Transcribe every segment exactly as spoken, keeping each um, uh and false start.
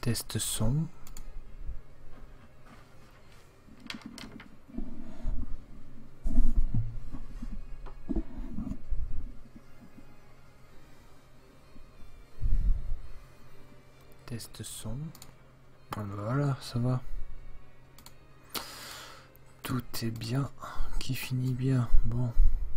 Test son. Test son. Voilà, ça va. Tout est bien, qui finit bien. Bon.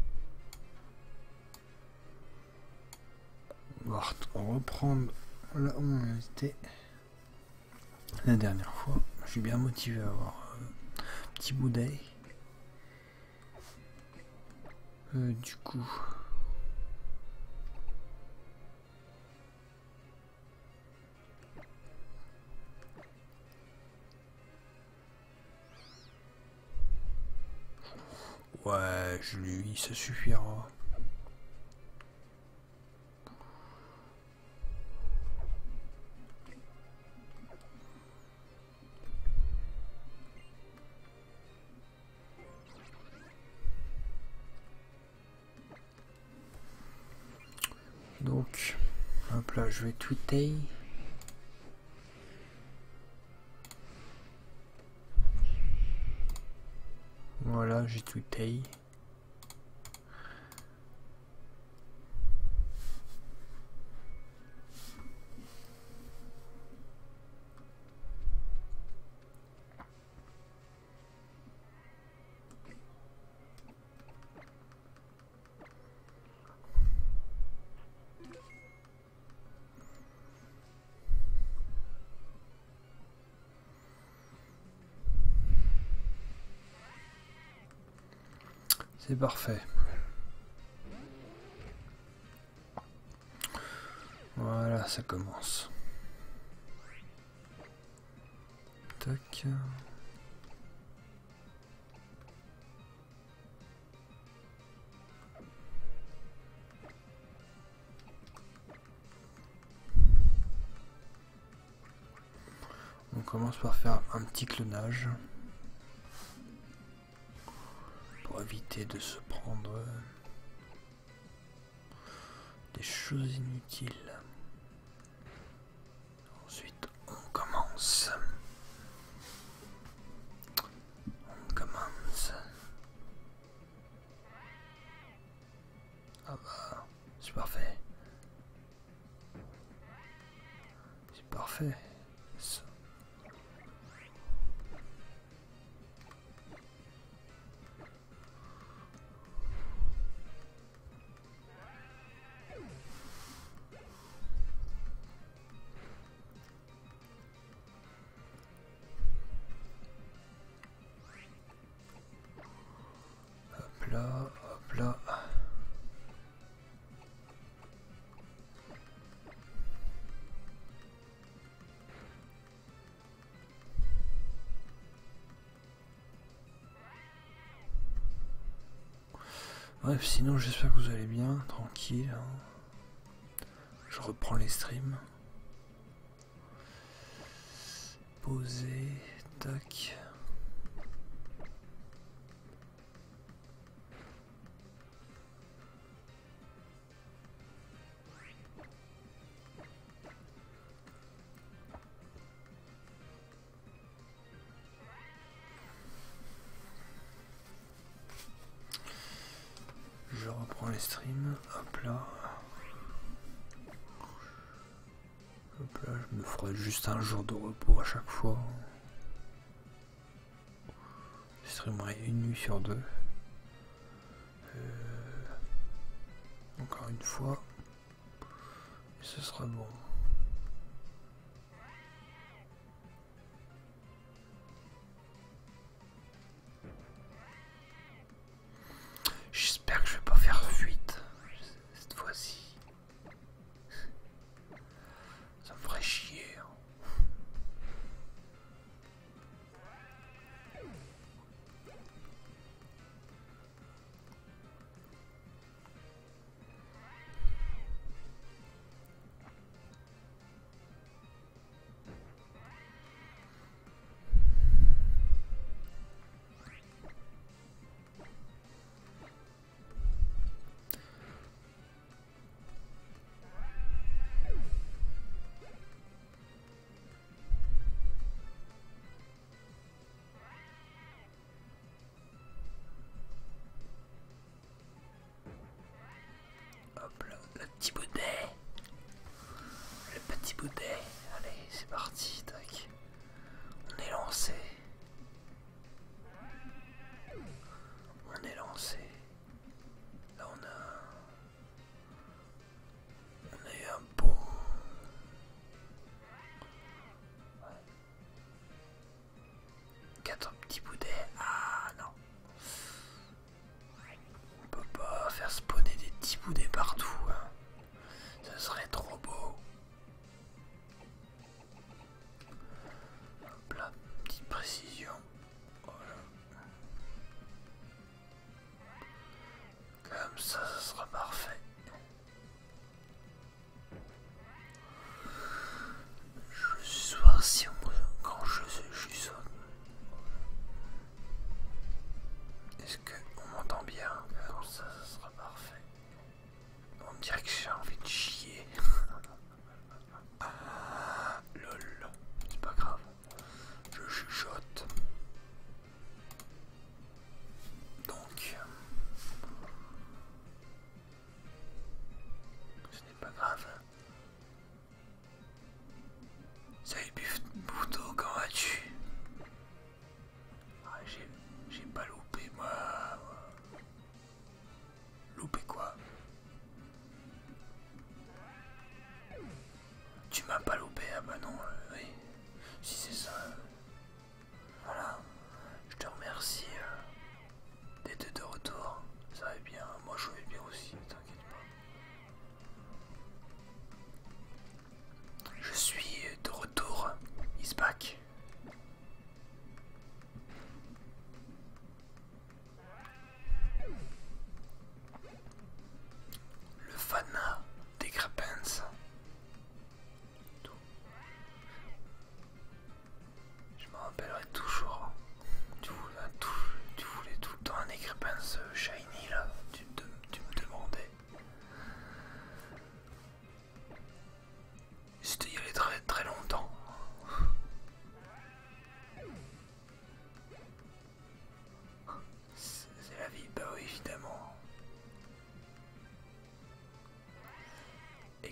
On va reprendre là où on était la dernière fois. Je suis bien motivé à avoir un petit bout d'œil. Euh, du coup. Ouais, je lui, ça suffira. Donc, hop là, je vais tweeter. Voilà, j'ai tweeté. C'est parfait. Voilà, ça commence. Tac. On commence par faire un petit clonage pour éviter de se prendre des choses inutiles. Ensuite, on commence. On commence. Ah bah, c'est parfait. C'est parfait. Ça. Hop là, hop là. Bref, sinon j'espère que vous allez bien, tranquille. Hein. Je reprends les streams. Poser, tac. Je reprends les streams, hop là. Hop là, je me ferai juste un jour de repos à chaque fois. Je streamerai une nuit sur deux. Euh, encore une fois. Et ce sera bon. J'espère que je vais pas faire fuite cette fois-ci. Ça me ferait chier. Hein.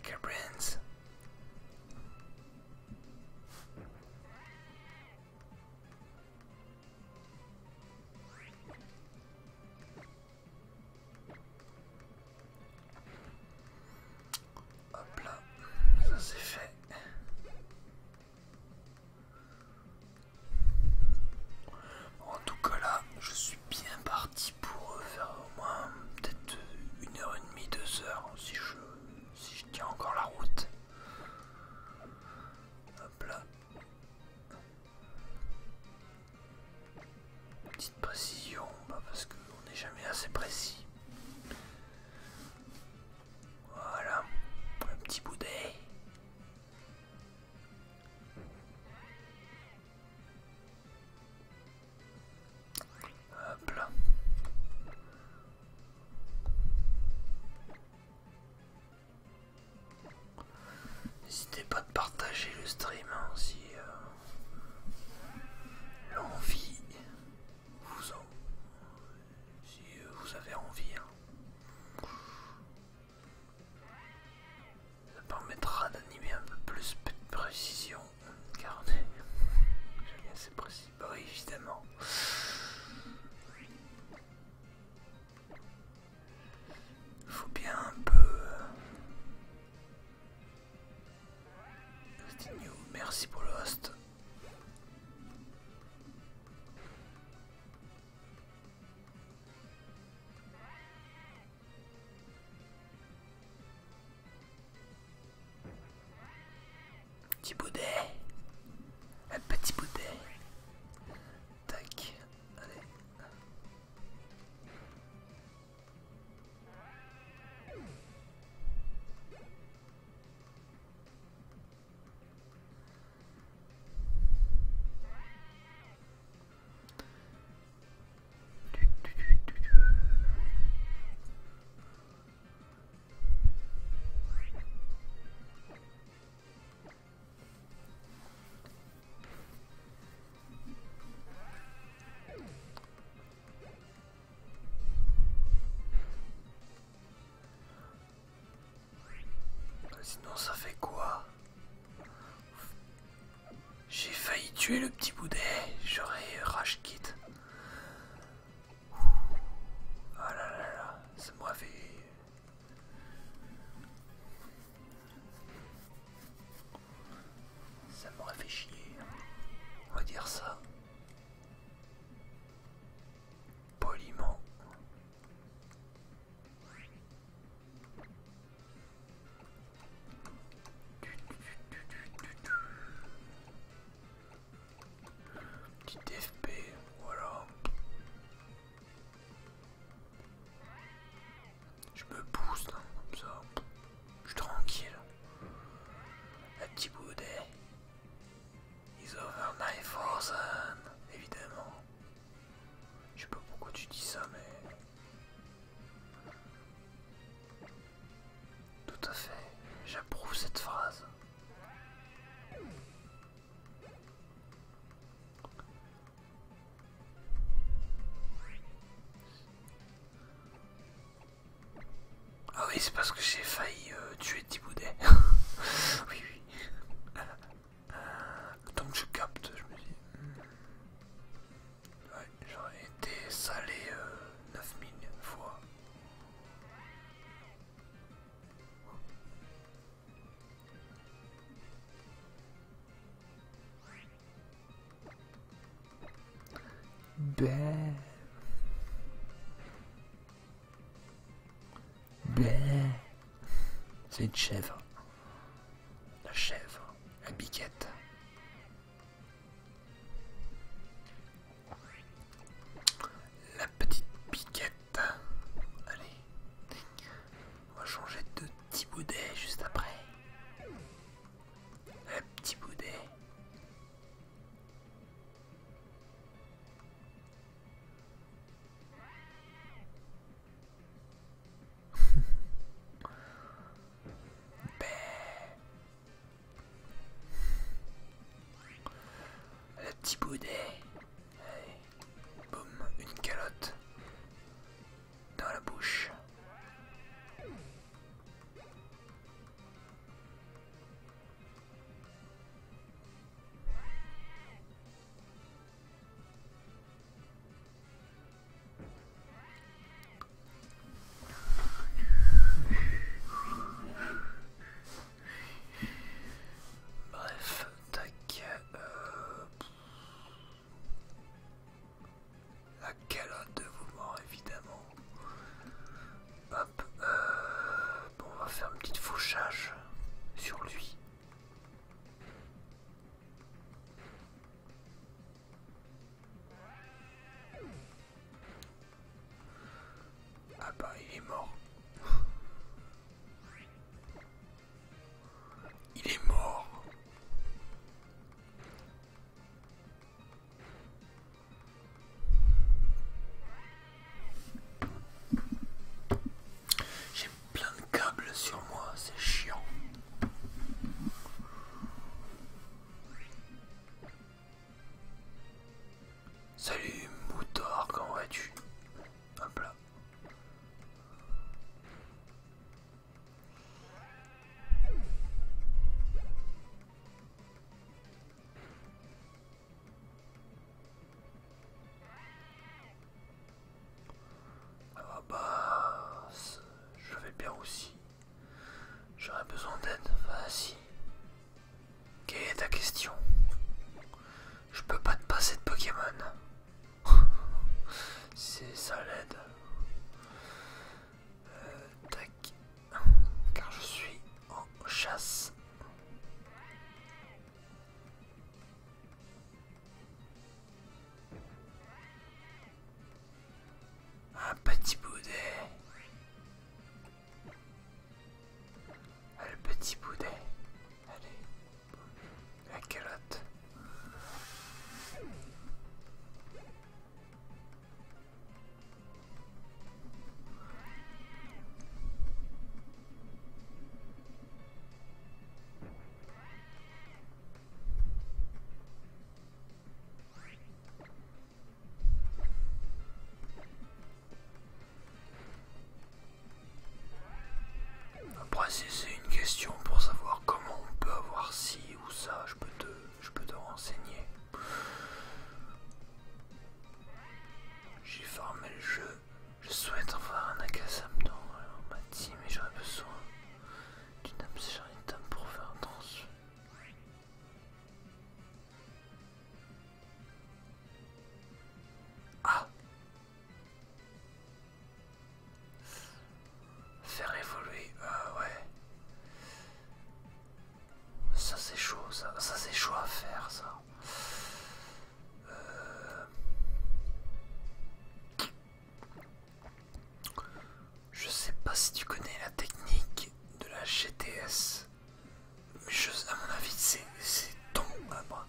Hacker Brains. Hop là, ça c'est fait. En tout cas là, je suis bien parti pour faire au moins peut-être une heure et demie, deux heures si je, si je tiens encore la route. Hop là. Petite précision, bah parce qu'on n'est jamais assez précis. Voilà, un petit boudet. Hop là. N'hésitez pas de partager le stream hein, si euh, l'envie vous en... si euh, vous avez envie. Hein. Ça permettra d'animer un peu plus de précision car on est jamais assez précis. Bah oui, évidemment. Il faut bien un peu... Merci pour le host. Petit boudet. Un petit boudet. Tac. Allez. Sinon ça fait quoi? J'ai failli tuer le petit boudet, j'aurais rage kit. Ah là là là, ça m'aurait fait... Ça m'aurait fait chier. On va dire ça. Poliment. Petit F P, voilà. Je me booste hein, comme ça. Je suis tranquille. Un petit boudet. Is over nine thousand. Évidemment. Je sais pas pourquoi tu dis ça, mais... Tout à fait. J'approuve cette phrase. Ah oui, c'est parce que j'ai failli euh, tuer Thiboudet. Oui, oui. Donc je capte, je me dis... Hmm. Ouais, j'aurais été salé euh, neuf mille fois. Ben... Ben... C'est une chèvre. La chèvre, la biquette. La petite biquette. Allez. On va changer de petit boudet juste après. Le petit boudet. Le petit boudet. Allez. Boum, une calotte. Dans la bouche. est mort. Il est mort. J'ai plein de câbles sur moi, c'est chiant. Salut Moutor, comment vas-tu? Hop là. Ah bah, je vais bien aussi. J'aurais besoin d'aide. Vas-y. Quelle est ta question? Je peux pas te passer de Pokémon. C'est ça l'aide. Euh, tac. Car je suis en chasse. Un petit boudet. Ah, le petit boudet. Allez. La calotte. Après si c'est une question pour savoir comment on peut avoir ci ou ça, je peux te, je peux te renseigner. J'ai formé le jeu, je souhaite avoir un Akasam dans ma team et j'aurais besoin d'une âme charitaire pour faire attention. Ah, faire évoluer, euh, ouais. Ça c'est chaud, ça, ça c'est chaud à faire ça. Euh... Je sais pas si tu connais la technique de la G T S. Mais je, à mon avis c'est ton arbre.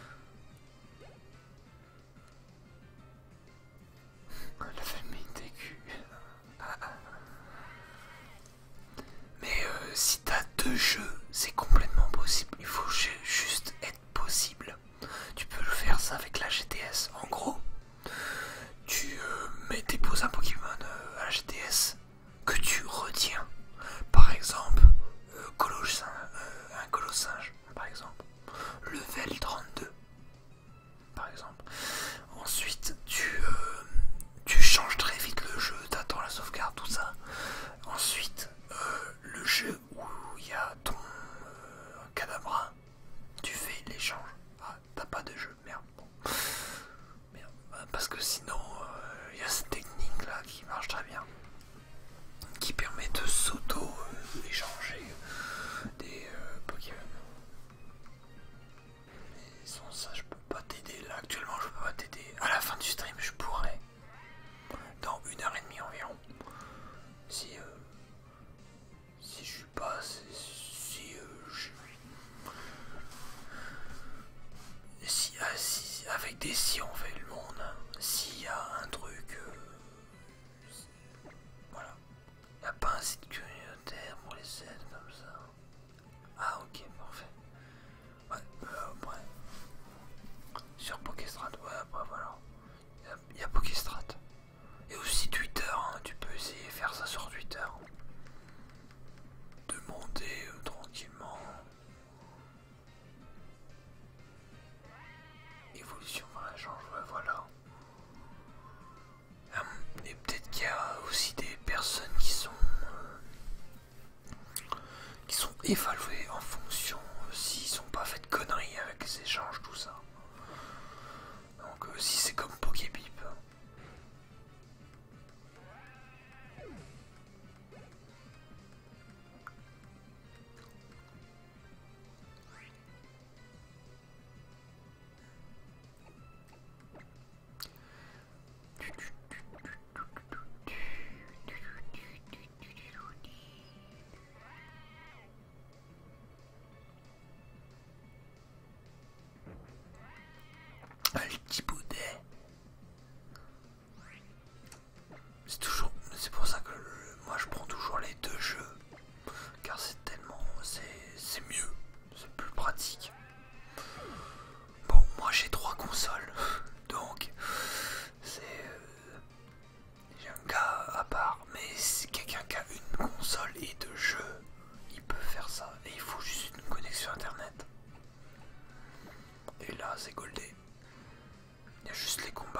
La famille T Q. Mais euh, si t'as deux jeux, c'est complètement possible. Il faut ju juste être possible. Tu peux le faire ça avec la G T S. En gros, tu euh, mets, déposes un Pokémon euh, à la G T S que tu retiens. Par exemple, euh, Colossin, euh, un Colossinge, par exemple. Level trente-deux, par exemple. Ensuite, tu, euh, tu changes très vite le jeu, t'attends la sauvegarde, tout ça. Ensuite, euh, le jeu où il y a ton euh, Kadabra, tu fais l'échange. Ah, t'as pas de jeu, merde. Bon. Merde. Parce que sinon, il euh, y a cette technique là qui marche très bien, qui permet de s'auto-échanger des euh, Pokémon. Mais sans ça, je peux pas t'aider. Là, actuellement, je peux pas t'aider. À la fin du stream, je pourrais. Dans une heure et demie environ. Si, euh, si je suis pas. Si, euh, je, si, ah, si. Avec des si on fait le monde. S'il y a un truc. Euh, voilà. Il n'y a pas un site communautaire pour les aides comme ça. Ah, ok, parfait. Ouais, euh, après. Sur Pokestrat, ouais, après voilà. Il y, y a Pokestrat. Et aussi Twitter, hein, tu peux essayer de faire ça sur Twitter. De monter euh, tranquillement. Évolution dans la change, ouais, voilà. Hum, et peut-être qu'il y a aussi des personnes qui sont euh, qui sont évaluées en fonction euh, s'ils sont pas fait de conneries avec les échanges, tout ça. Donc euh, si c'est comme Pokébip.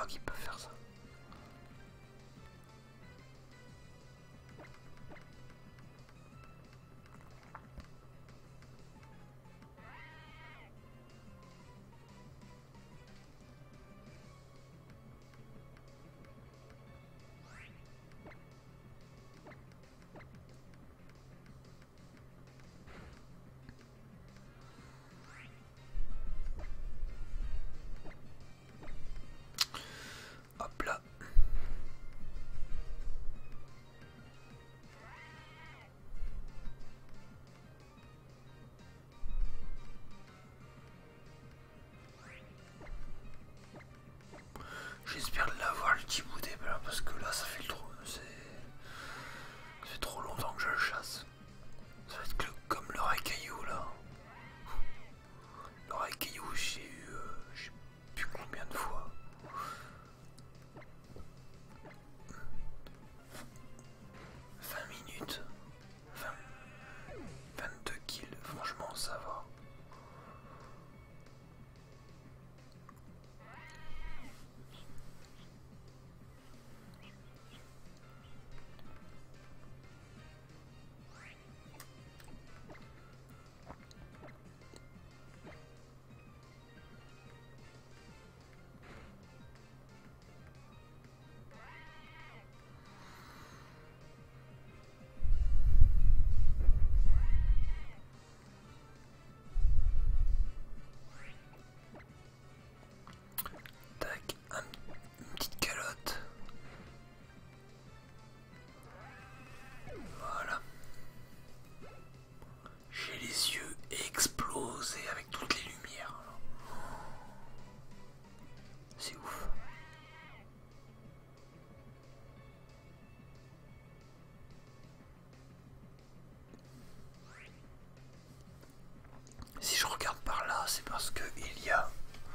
crois qu'ils peuvent faire ça. Hop là. J'espère de l'avoir le petit bout des bras parce que là ça fait trop. Ça fait trop longtemps que je le chasse. Ça va être que, comme le racaillou là. Le racaillou j'ai eu euh, je sais plus combien de fois. vingt minutes. vingt, vingt-deux kills, franchement ça va. Tac, un, une petite calotte. Voilà. J'ai les yeux explosés avec toutes les lumières. C'est ouf. Si je regarde par là, c'est parce que il y a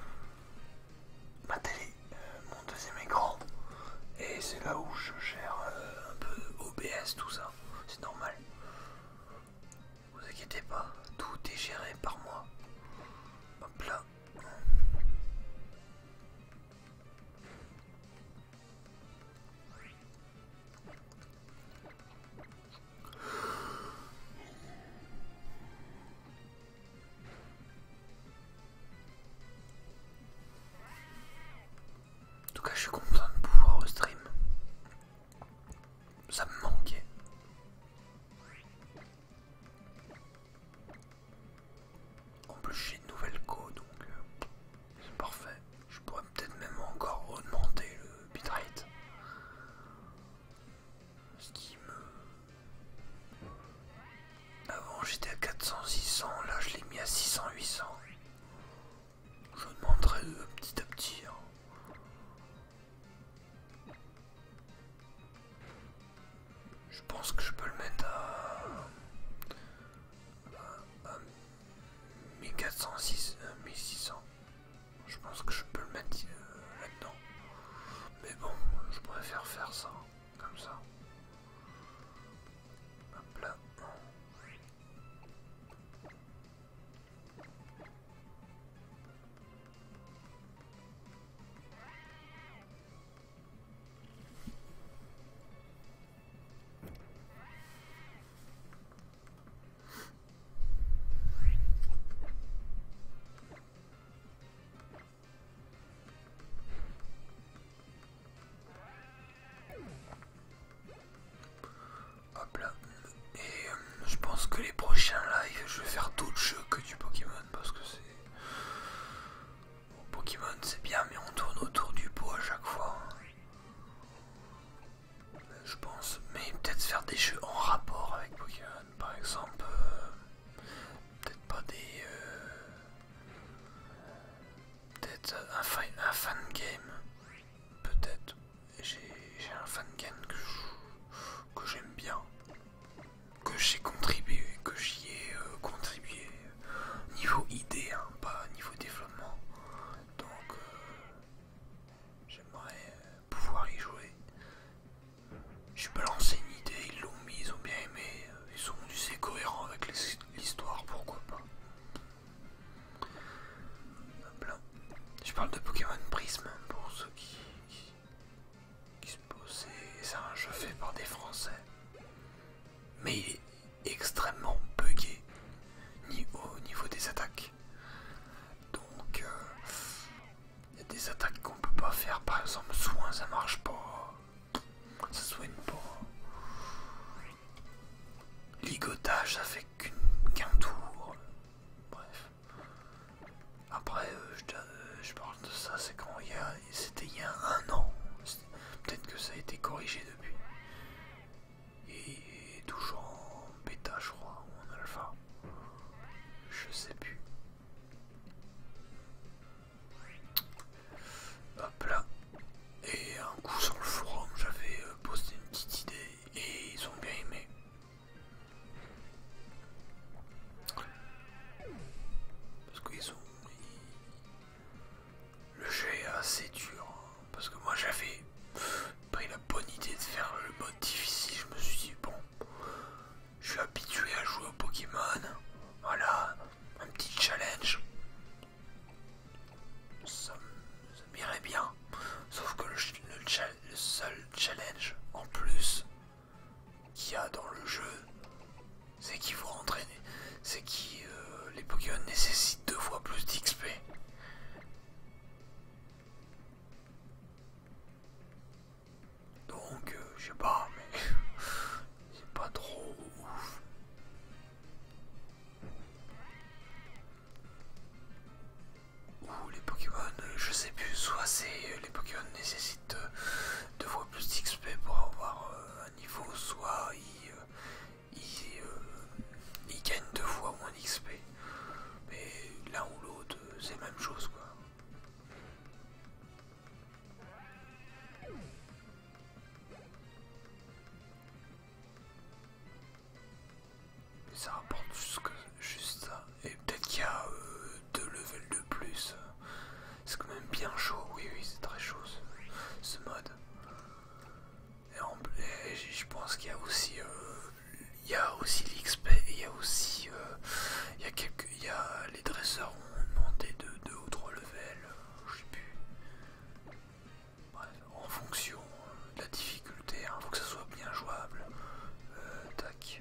ma télé, euh, mon deuxième écran, et c'est là où je gère euh, un peu O B S, tout ça. C'est normal. Vous inquiétez pas, tout est géré par moi. Hop là. En tout cas, je suis content de pouvoir stream. Ça me manquait. En plus, j'ai une nouvelle co, donc euh, c'est parfait. Je pourrais peut-être même encore augmenter le bitrate. Ce qui me... Avant, j'étais à quatre cents six cents, là je l'ai mis à six cents huit cents. Je demanderai euh, petit à petit. Hein. Je pense que je peux le mettre à, à, à mille quatre cents, mille six cents. Je pense que je peux le mettre euh, là-dedans. Mais bon, je préfère faire ça, comme ça. Hop là. ça marche pas. Ça soigne pas. Ligotage, ça fait qu'un tour. Bref. Après, euh, je, euh, je parle de ça, c'est quand il y a. C'était il y a un an. Peut-être que ça a été corrigé depuis. Et toujours en bêta, je crois, ou en alpha. Je sais plus. Hop là. Et un coup sur le forum, j'avais euh, posté une petite idée et ils ont bien aimé. Parce qu'ils ont... Le jeu est assez dur. Hein, parce que moi j'avais pris la bonne idée de faire le mode difficile. Je me suis dit, bon, je suis habitué à jouer au Pokémon. Voilà, un petit challenge. Ça, ça m'irait bien. Sauf que le, le, le seul challenge en plus qu'il y a dans le jeu, c'est qu'il faut entraîner. C'est que euh, les Pokémon nécessitent deux fois plus d'X P. Donc, euh, je sais pas, mais c'est pas trop ouf. Ou les Pokémon, je sais plus, soit c'est les Pokémon nécessitent deux fois plus d'X P pour avoir euh, un niveau, soit ils, euh, ils, euh, ils gagnent deux fois moins d'X P. Mais l'un ou l'autre, c'est la même chose quoi. Mais ça rapporte juste, que, juste ça. Et peut-être qu'il y a euh, deux levels de plus. C'est quand même bien chaud, oui oui c'est très chaud ce, ce mode. Et, en, et je pense qu'il y a aussi euh, il y a aussi l'X P et il y a aussi euh, il y a quelques il y a les dresseurs ont demandé de deux ou trois levels, je sais plus. Bref, en fonction de la difficulté, il faut que ça soit bien jouable. Euh, tac.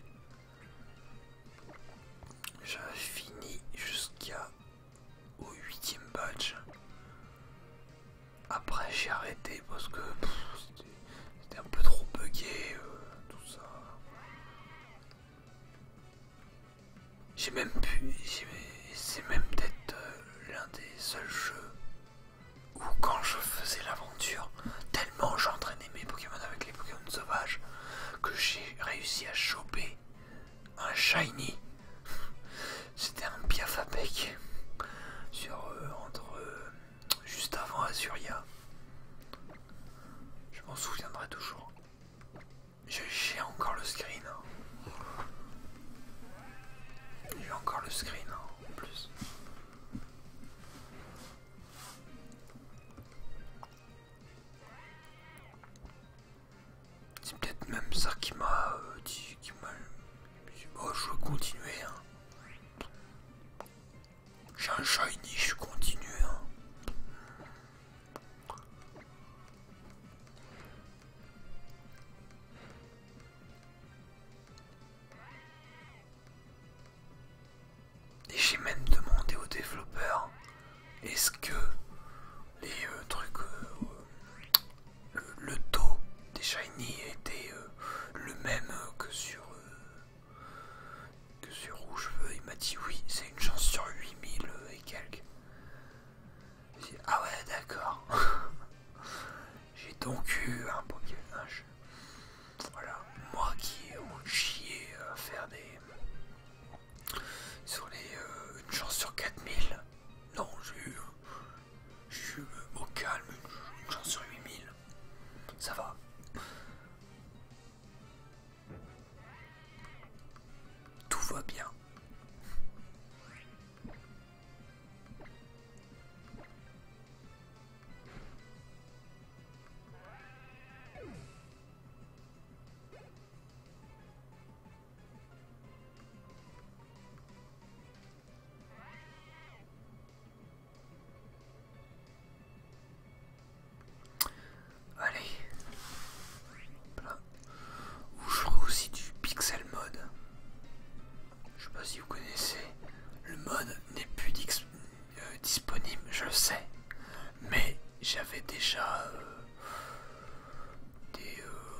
J'avais fini jusqu'à au huitième badge. Après j'ai arrêté parce que c'était un peu trop bugué, euh, tout ça. J'ai même pu, c'est même peut-être euh, l'un des seuls jeux où quand je faisais l'aventure, tellement j'entraînais mes Pokémon avec les Pokémon sauvages que j'ai réussi à choper un shiny. C'était un Piafapec sur euh, entre euh, juste avant Azuria. Je m'en souviendrai toujours. J'ai encore le screen. Hein. J'ai encore le screen hein, en plus. C'est peut-être même ça qui m'a euh, dit, qui m'a dit, oh je veux continuer. Hein. J'ai un shiny, je continue. Hein. Et j'ai même demandé aux développeurs est-ce que les euh, trucs, euh, le, le taux des shiny était euh, le même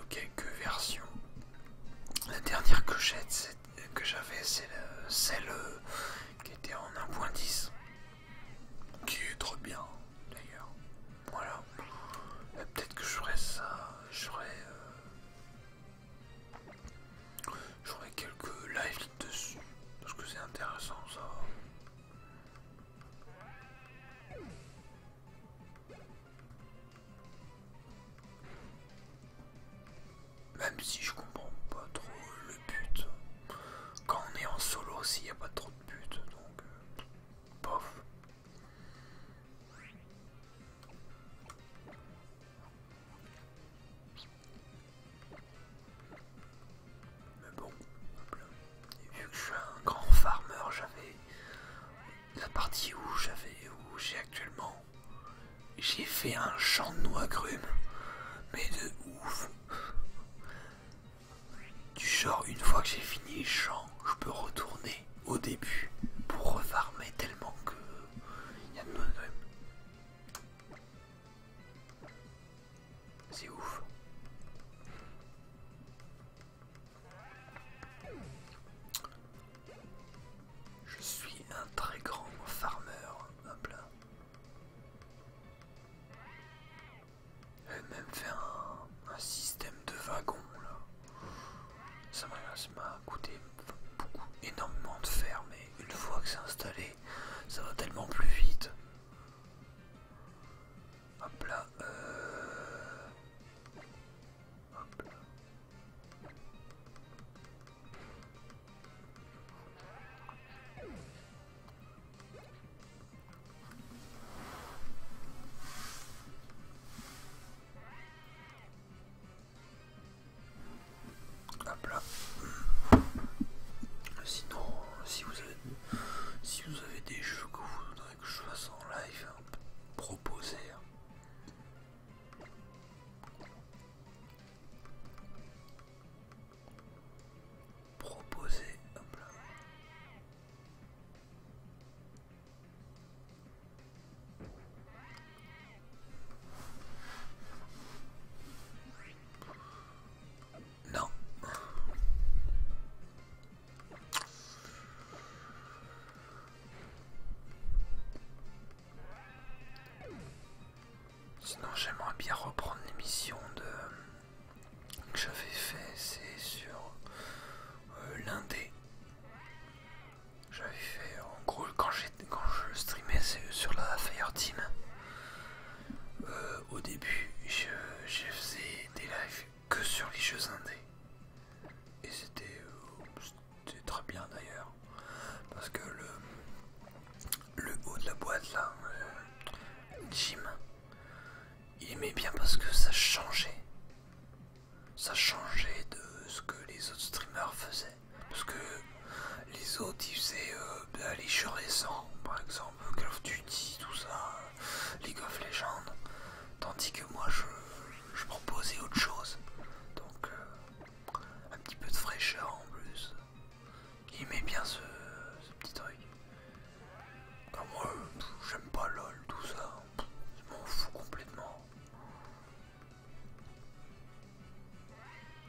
quelques versions. La dernière que j'ai, que j'avais, c'est celle euh, qui était en un point dix, qui est trop bien d'ailleurs. Voilà. Peut-être que je ferai ça, je ferai, euh, je ferai quelques lives dessus, parce que c'est intéressant ça. Même si je comprends pas trop le but. Quand on est en solo aussi, il n'y a pas trop de but, donc euh, bof. Mais bon, et vu que je suis un grand farmer, j'avais la partie où j'avais où j'ai actuellement, j'ai fait un champ de noix agrumes, mais de ouf. Du genre, une fois que j'ai fini le champ, je peux retourner au début pour refarmer tellement que il y a de noix agrumes. C'est ouf. Je suis un très grand farmer. Hop là. J'avais même fait un, un système de wagon là. Ça m'a coûté beaucoup, énormément de fer, mais une fois que c'est installé, ça va tellement plus vite. Hop là. Euh... Hop là. Hop là. Sinon, si vous avez, si vous avez des jeux que vous voudrez que je fasse en live, hein, proposez. Hein. Proposez. Hop là. Non. Sinon, j'aimerais bien reprendre l'émission de que j'avais fait, c'est sur euh, l'indé. J'avais fait, en gros, quand, quand je streamais sur la Fireteam, euh, au début, je, je faisais des lives que sur les jeux indés. Et c'était euh, très bien d'ailleurs. Parce que le, le haut de la boîte là, euh, Jim, il aimait bien parce que ça changeait. Ça changeait de ce que les autres streamers faisaient. Parce que les autres ils faisaient euh, les jeux récents, par exemple Call of Duty, tout ça, League of Legends. Tandis que moi je, je proposais autre chose. Donc euh, un petit peu de fraîcheur en plus. Il aimait bien ce, ce petit truc. Comme moi, j'aime pas LOL, tout ça. Je m'en fous complètement.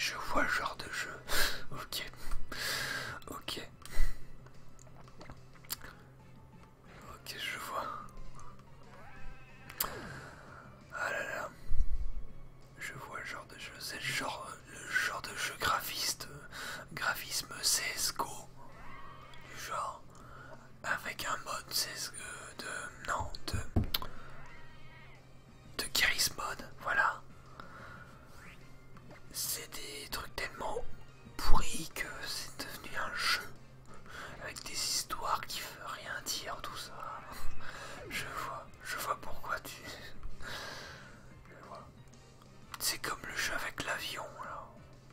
je vois le genre de jeu. Ok. Ok. Ok, je vois. Ah là là. Je vois le genre de jeu. C'est le genre, le genre de jeu graphiste. Graphisme C S G O. Du genre. Avec un mode C S G O de. Non, de. De Garry's Mod. Voilà. C'est des trucs tellement pourris que c'est devenu un jeu. Avec des histoires qui veulent rien dire, tout ça. Je vois, je vois pourquoi tu... Je vois. C'est comme le jeu avec l'avion, là.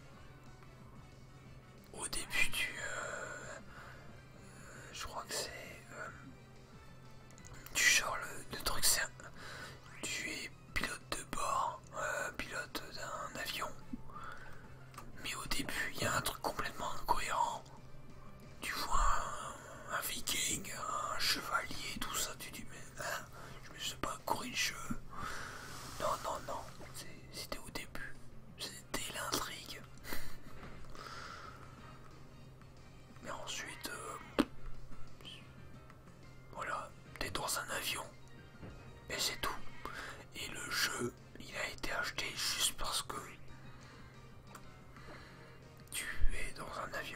Au début du... Euh, euh, je crois que c'est... Euh, du genre, le, le truc c'est... Tu es pilote de bord, euh, pilote d'un avion. Mais au début, il y a un truc complètement incohérent. Tu vois un, un viking, un chevalier, tout ça, tu dis mais hein, je me sais pas courir le jeu. Non, non, non, c'était au début, c'était l'intrigue. Mais ensuite, euh, voilà, t'es dans un avion, et c'est tout. Et le jeu, il a été acheté juste parce que tu es dans un avion.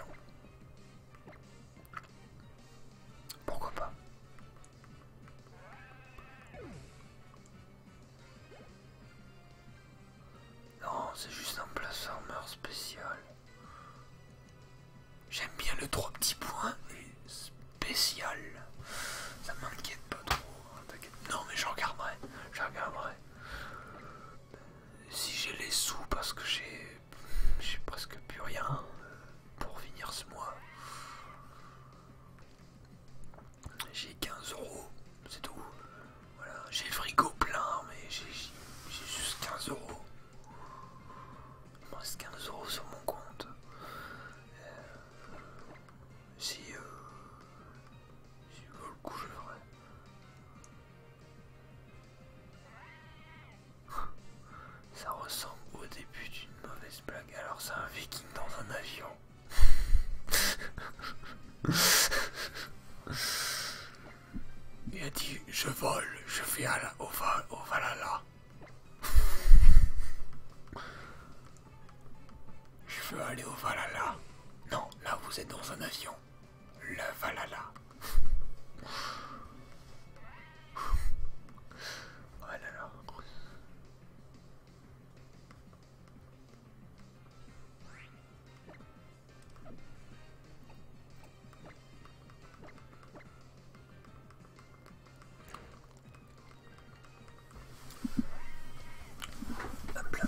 Pourquoi pas? Non, c'est juste un platformer spécial. J'aime bien le trois petits points et spécial. Ça m'inquiète pas trop. Hein, t'inquiète. Non mais je regarderai. Je regarderai. Si j'ai les sous parce que j'ai j'ai presque plus rien pour finir ce mois. J'ai quinze euros, c'est tout. Voilà, j'ai le frigo plein mais j'ai juste quinze euros. Il me reste quinze euros sur mon compte. Euh, si, euh, si vaut le coup, je ferai. Ça ressemble au début d'une mauvaise blague. Alors c'est un viking dans un avion. Il a dit je vole, je vais à la, au, val, au Valhalla. Je veux aller au Valhalla. Non, là vous êtes dans un avion. Le Valhalla. Oh là là. Hop là.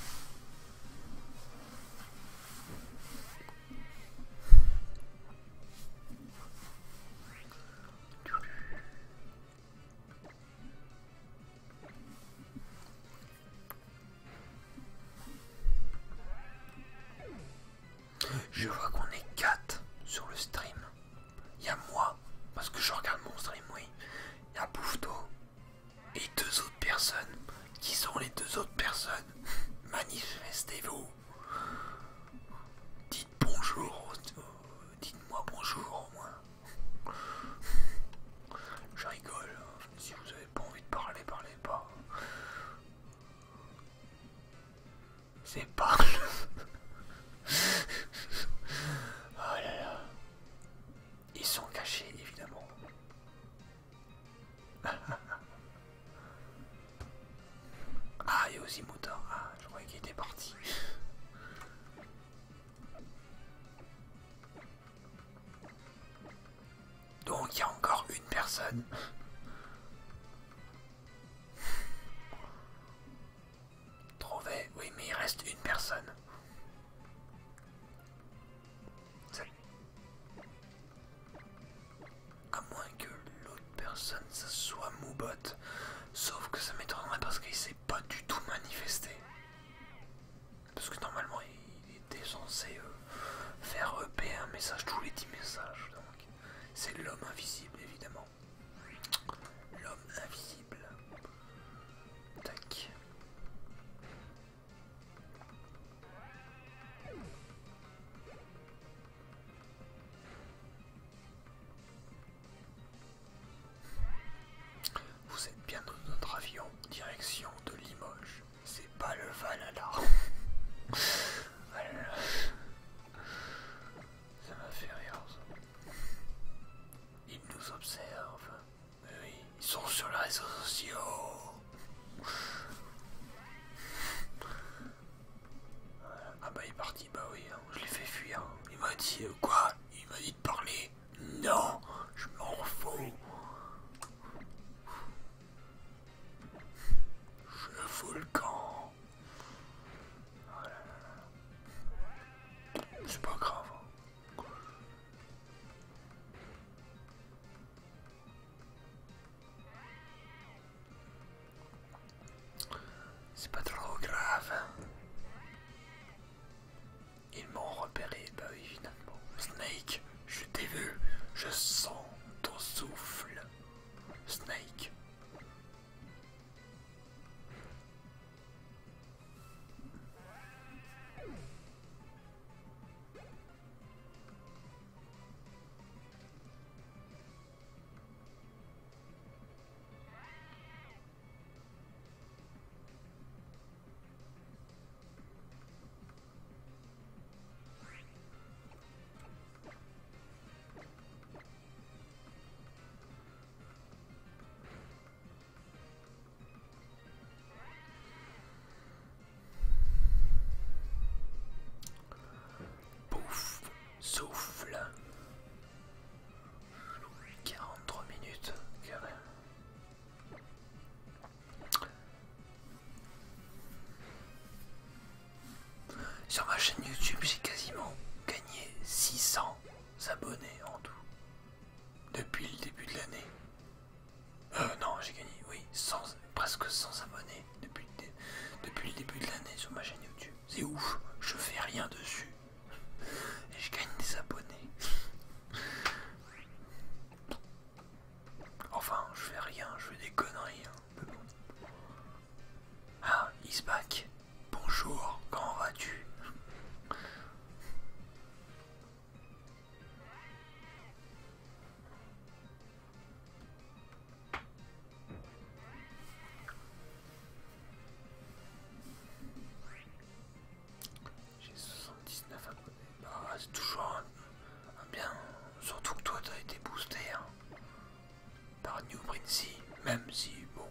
Je vois qu'on est quatre sur le stream. Il y a moi, parce que je regarde mon stream, oui. Il y a Boufto et deux autres personnes. Qui sont les deux autres personnes? Manifestez-vous. Dites bonjour. Dites-moi bonjour au moins. Je rigole. Si vous avez pas envie de parler, parlez pas. C'est pas... Oh là là. Ils sont cachés, évidemment. Ah, et aussi Mouta. Ah, je croyais qu'il était parti. Donc, il y a encore une personne. Trouvé. Oui, mais il reste une personne. À moins que l'autre personne, ça soit Moubot. Sauf que ça m'étonnerait parce qu'il s'est pas du tout manifesté. Parce que normalement, il était censé euh, faire E P un message tous les dix messages. Donc, c'est l'homme invisible, évidemment. L'homme invisible. Tac. parti, bah oui, hein, je l'ai fait fuir. Il m'a dit euh, quoi? Il m'a dit de parler. Non, je m'en fous. Je fous le camp. Oh là là. C'est pas grave. Hein. C'est pas trop grave. Ils m'ont repéré, bah oui, finalement. Snake, je t'ai vu, je sens ton souffle. Snake. Pouf, souffle. quarante-trois minutes, quand même. Sur ma chaîne YouTube, j'ai quasiment gagné six cents abonnés en tout. Depuis le début de l'année. Euh, non, j'ai gagné, oui, cent, presque cent abonnés depuis, depuis le début de l'année sur ma chaîne YouTube. C'est ouf, je fais rien dessus. Et je gagne des abonnés. Enfin, je fais rien, je fais des conneries. Hein. Ah, he's back. Bonjour, comment vas-tu? J'ai soixante-dix-neuf abonnés. Bah, c'est toujours un, un bien. Surtout que toi, t'as été boosté hein, par New Princey. Même si, bon,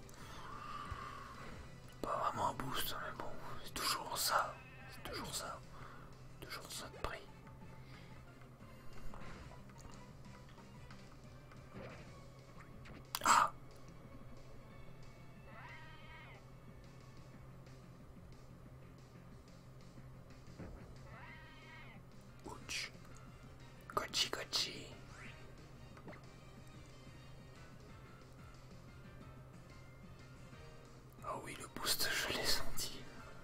pas vraiment un boost, mais bon, c'est toujours ça. C'est toujours ça. Toujours ça de prix. Ah! Ouch. Kochi Kochi. Oh oui, le boost, je l'ai senti.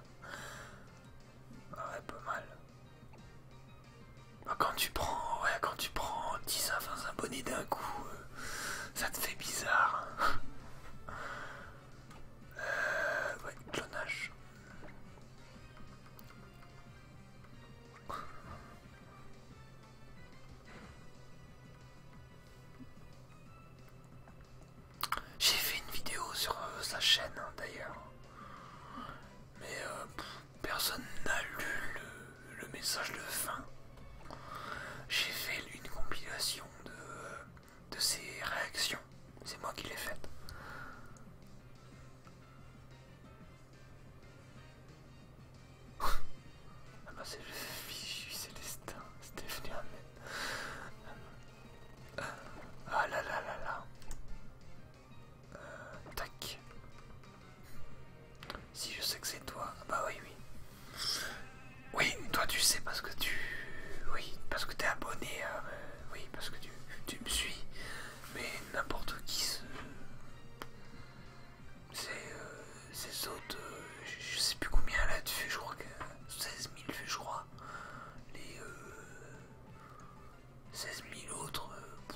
Ah ouais, pas mal. Bah, quand tu prends, ouais, quand tu prends dix à vingt abonnés d'un coup, euh, ça te fait bizarre. Euh, ouais, clonage. J'ai fait une vidéo sur euh, sa chaîne hein, d'ailleurs. Mais euh, pff, personne n'a lu le, le message de fin. J'ai fait une compilation de, de ses réactions. C'est moi qui l'ai faite. Ah bah c'est le fichu Célestin, c'était venu à mettre. Ah là là là là. Euh, tac. Si je sais que c'est toi, ah bah oui oui. Oui, toi tu sais parce que tu... Oui, parce que t'es abonné, euh, oui, parce que tu, tu me suis. Mais n'importe qui se... C'est... Euh, ces autres... Euh, je, je sais plus combien elle a de vues, je crois que... seize mille vues, je crois. Les... Euh, seize mille autres... Euh,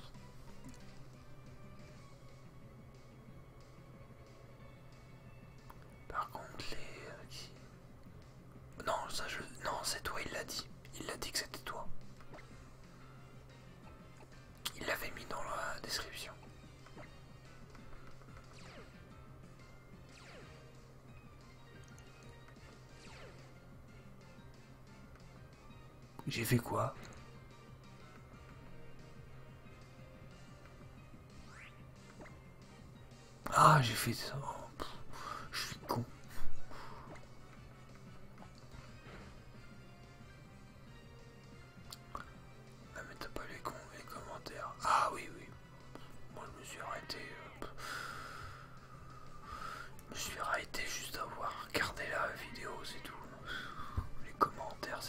par contre, les... Euh, qui... Non, ça je... Non, c'est toi, il l'a dit. Il l'a dit que c'était toi. Il l'avait mis dans la description. J'ai fait quoi? Ah, j'ai fait ça. Oh, pff, je suis con.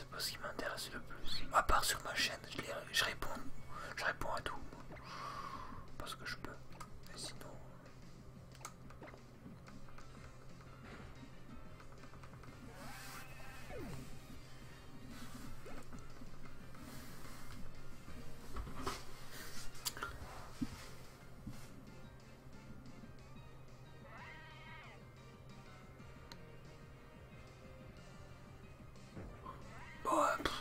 c'est pas ce qui m'intéresse le plus. À part sur ma chaîne, je, les, je réponds, je réponds à tout. Parce que je peux. Mais sinon. Bon, pff,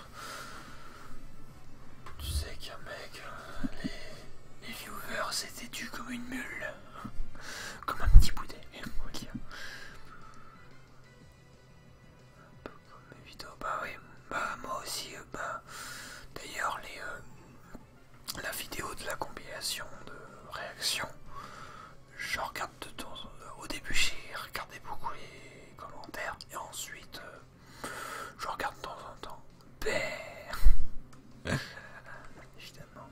tu sais qu'un mec, euh, les, les viewers c'était dû comme une mule, comme un petit boudet, on va dire. Un peu comme mes vidéos, bah oui, bah moi aussi, euh, bah d'ailleurs les euh, la vidéo de la compilation de réactions, je regarde de temps en temps. Au début j'ai regardé beaucoup les commentaires et ensuite euh, je regarde de temps en temps. Ben, évidemment.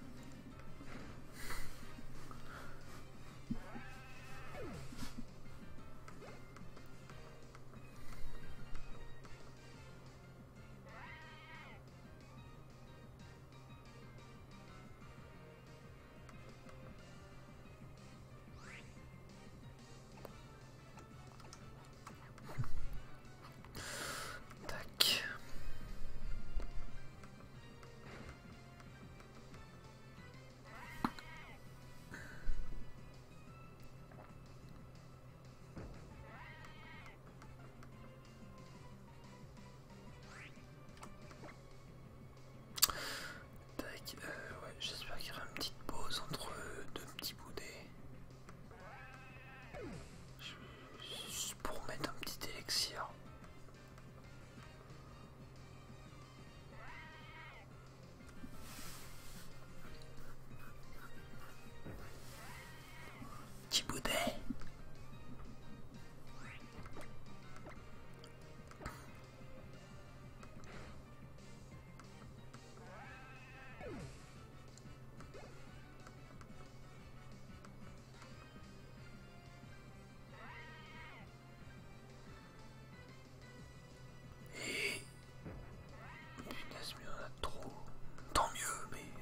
Tac. Tac, euh, ouais, j'espère qu'il y aura une petite pause entre deux petits boudets. Juste pour mettre un petit élixir. Petit boudet. Et punaise, mais il y en a trop. Tant mieux, mais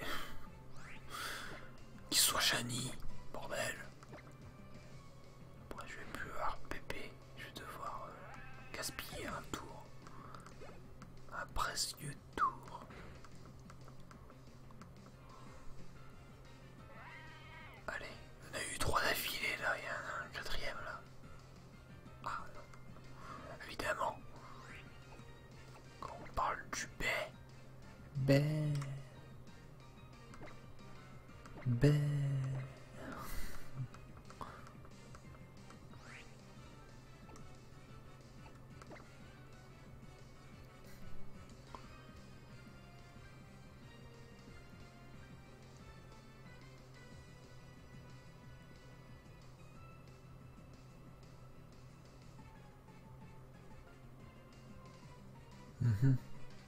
qu'il soit shiny, bordel. Après, je vais plus avoir pépé. Je vais devoir euh, gaspiller un tour. Un précieux tour. Allez, on a eu trois d'affilée là, il y en a un quatrième là. Ah non, évidemment. Quand on parle du baie. Baie. Baie. Mmh.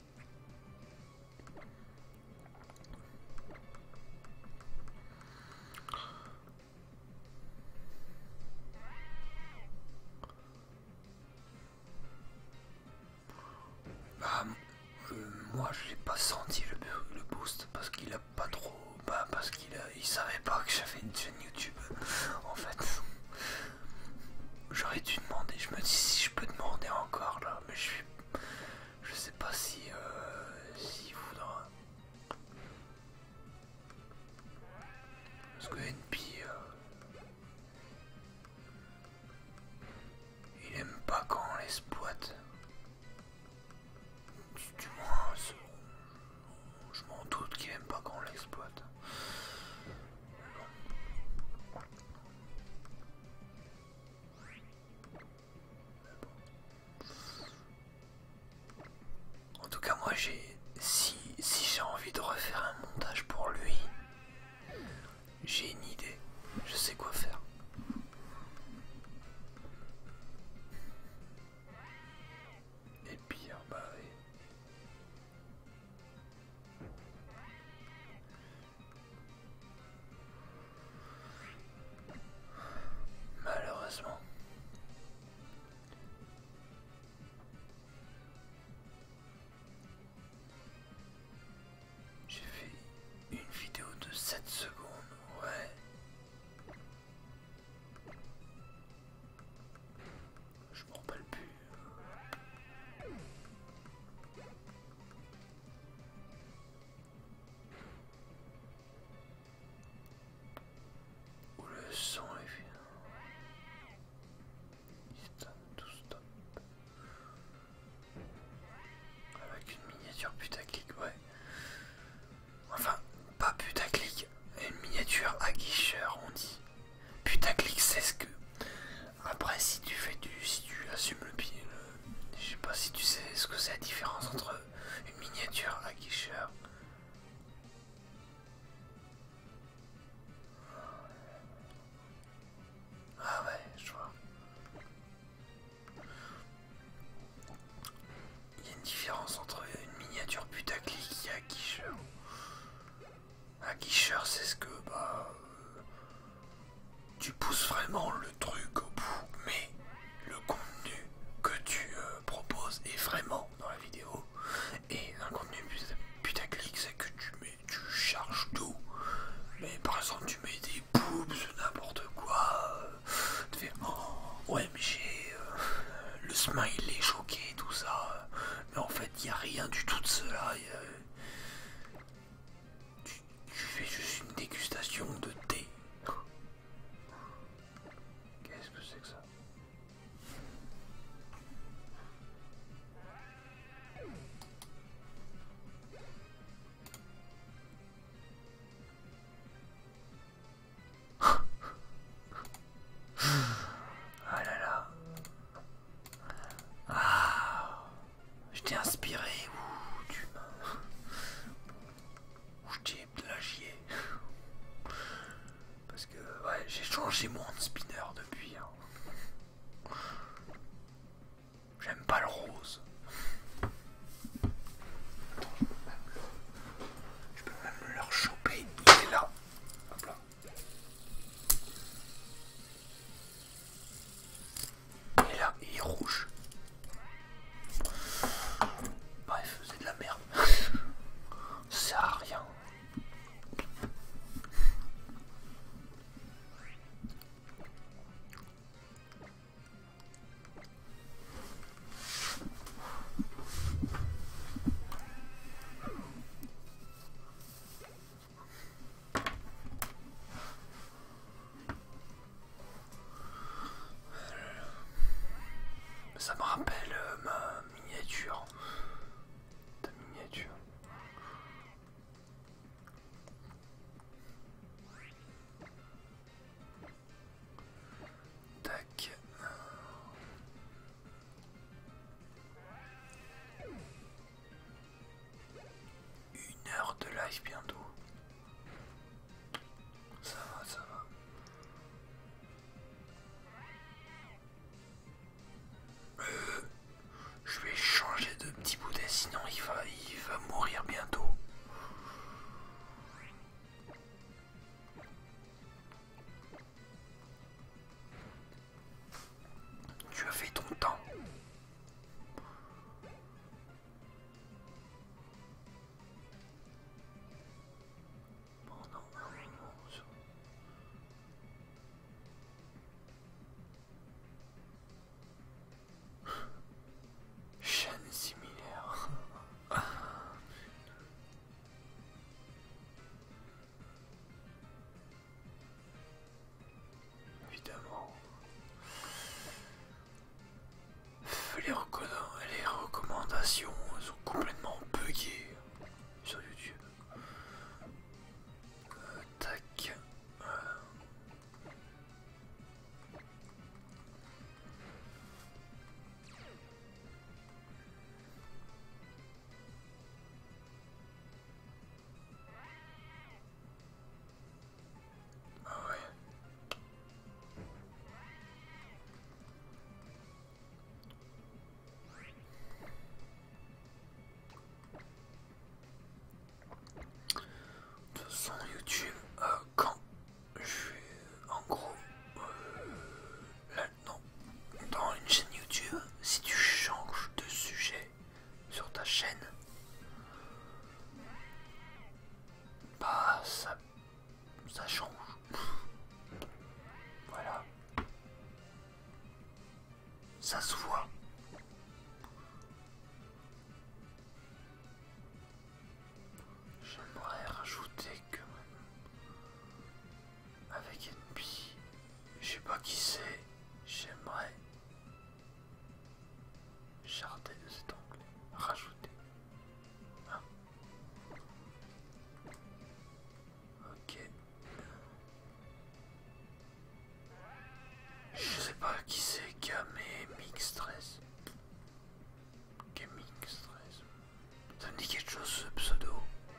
Bah, euh, moi je l'ai pas senti le, le boost parce qu'il a pas trop. Bah, parce qu'il a, il savait pas que j'avais une chaîne YouTube. En fait, j'aurais dû demander. Je me dis si je peux demander encore là, mais je suis. Je sais pas si. Euh, s'il voudra. Parce que N P. Euh, il aime pas quand on l'exploite. Du, du moins, je m'en doute qu'il aime pas quand on l'exploite. En tout cas, moi j'ai. Si, si j'ai envie de refaire un montage pour lui, j'ai une idée. Je sais quoi faire. Et pire, bah oui. Malheureusement. vendu toutes ceux-là. Tu, tu fais juste une dégustation de thé. Qu'est-ce que c'est que ça? Ah là là. Ah, je t'ai inspiré ou tu m'as... ou je t'ai plagié. Parce que ouais, j'ai changé mon hand spinner depuis. Hein. J'aime pas le rose. Je peux même le rechoper. Il est là. Hop là. Et là, il est rouge. Bref, c'est de la merde. Ça sert à rien. Ça me rappelle euh, ma miniature. Ta miniature. Tac. Une heure de live bientôt. Ça va, ça va. Euh, je vais changer de petit boudet, sinon il va, il va mourir bientôt. Tu as fait ton temps. Pendant un moment sur... Chaîne similaire. Évidemment. Les, reco les recommandations sont complètement buggées sur YouTube. Euh, tac. Euh. Ah ouais. De toute façon, YouTube, euh, quand je suis en gros euh, là, non, dans une chaîne YouTube, si tu changes de sujet sur ta chaîne, bah ça, ça change. Voilà. Ça se voit. J'aimerais rajouter que avec N P, je sais pas qui c'est, j'aimerais jarder de cet onglet, rajouter. Hein. Ok. Je sais pas qui c'est qui a mes mix stress. Gaming stress. Ça me dit quelque chose ce pseudo.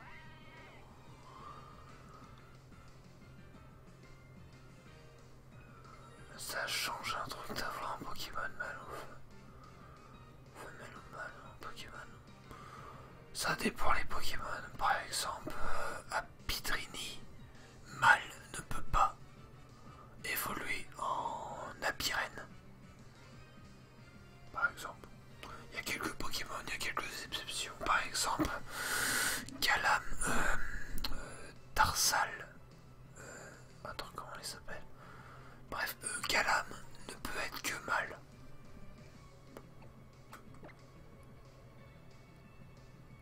Ça change un truc d'avoir un Pokémon mâle ou femelle ou mâle un Pokémon. Ça dépend les Pokémon. Par exemple, euh, Apidrini, mâle ne peut pas évoluer en Apirène. Par exemple. Il y a quelques Pokémon, il y a quelques exceptions. Par exemple, Galam, euh, euh, Tarsal. Euh, attends, comment il s'appelle? Bref, euh, Galam ne peut être que mâle.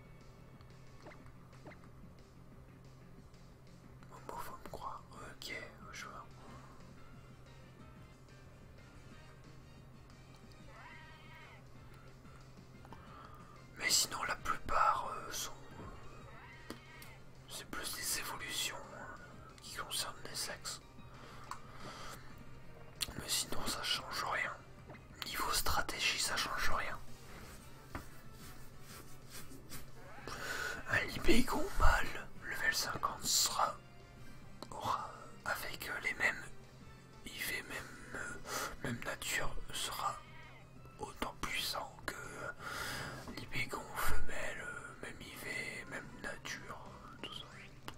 L'Ibégon mâle, level cinquante, sera aura avec euh, les mêmes I V, même, euh, même nature, sera autant puissant que euh, l'Ibégon femelle, euh, même I V, même nature, tout ça.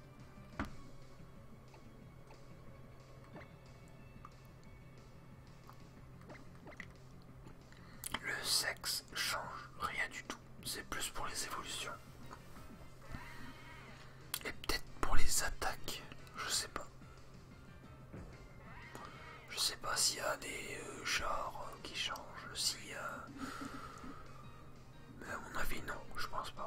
Le sexe change rien du tout, c'est plus pour les évolutions. Et peut-être pour les attaques, je sais pas. Je sais pas s'il y a des euh, genres euh, qui changent, s'il y a... Mais à mon avis non, je pense pas.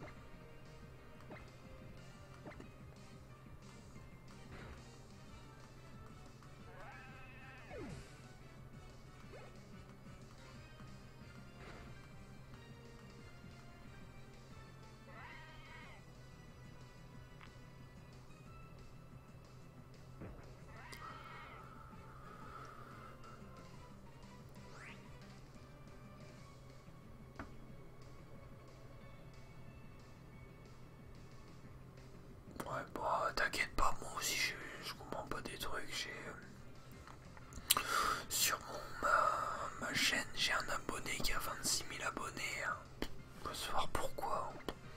Ouais, bon, t'inquiète pas, moi aussi je, je comprends pas des trucs. J'ai euh, sur mon ma, ma chaîne, j'ai un abonné qui a vingt-six mille abonnés. Hein. Faut savoir pourquoi.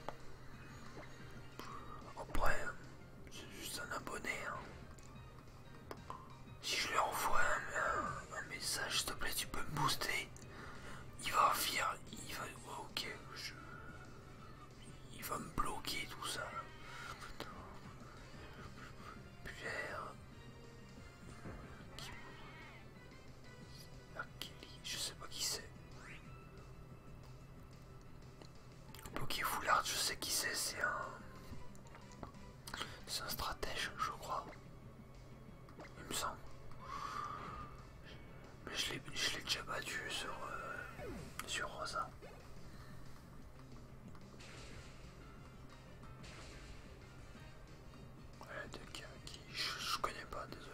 Après, c'est juste un abonné. Hein. Si je lui envoie un, un, un message, s'il te plaît, tu peux me booster. Il va faire, il va, ouais, ok, je, il va me bloquer tout ça. Pierre, Kelly, je sais pas qui c'est. Bloqué Foulard, je sais qui c'est, c'est un, c'est un stratège, je crois. Il me semble. Mais je l'ai, je l'ai déjà battu sur, euh, sur Rosa. Ouais, de qui, je, je connais pas, désolé.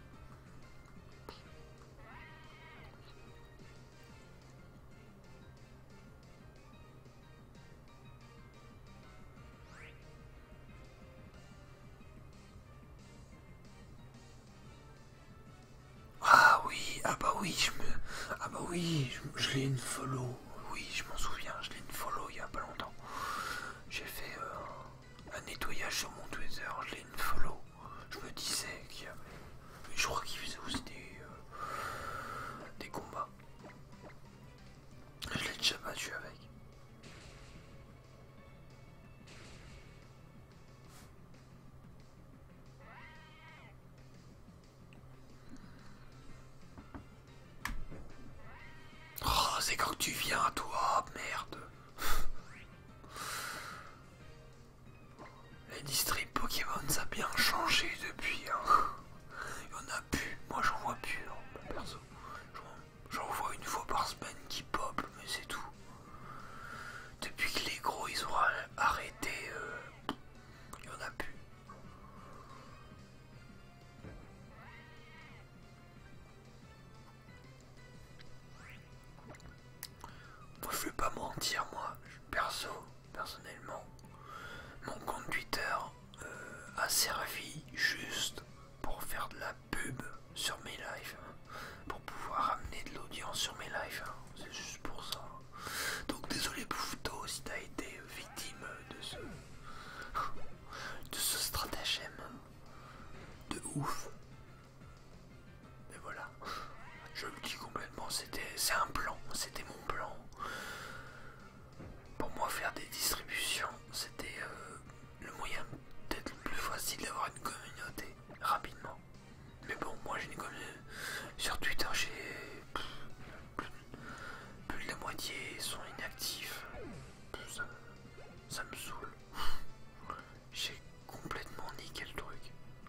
Ah oui, ah bah oui, je me, ah bah oui, je, je l'ai une follow. Oui, je m'en souviens, je l'ai une follow il y a pas longtemps. J'ai fait euh, un nettoyage sur mon Twitter, je l'ai une follow. Je me disais qu'il y avait, je crois qu'il faisait aussi des, euh, des combats. Je l'ai déjà battu avec. Oh, c'est quand tu viens, toi, merde. Les districts Pokémon, ça a bien changé depuis. Hein. Il y en a plus. Moi, j'en vois plus. Hein, perso. J'en vois une fois par semaine qui pop, mais c'est tout. Depuis que les gros, ils ont arrêté, euh, il y en a plus. Moi, je vais pas mentir, moi, perso, personnellement, mon compte Twitter euh, a servi juste pour faire de la pub sur mes lives, hein, pour pouvoir amener de l'audience sur mes lives, hein, c'est juste pour ça. Donc désolé Boufto si t'as été victime de ce, de ce stratagème de ouf. Mais voilà, je le dis complètement, c'était, c'est un plan, c'était mon plan. Pour moi, faire des distributions, c'était euh, le moyen peut-être le plus facile d'avoir une communauté rapidement. Mais bon, moi j'ai une communauté. Sur Twitter, j'ai plus, plus de la moitié sont inactifs. Ça, ça me saoule. J'ai complètement niqué le truc.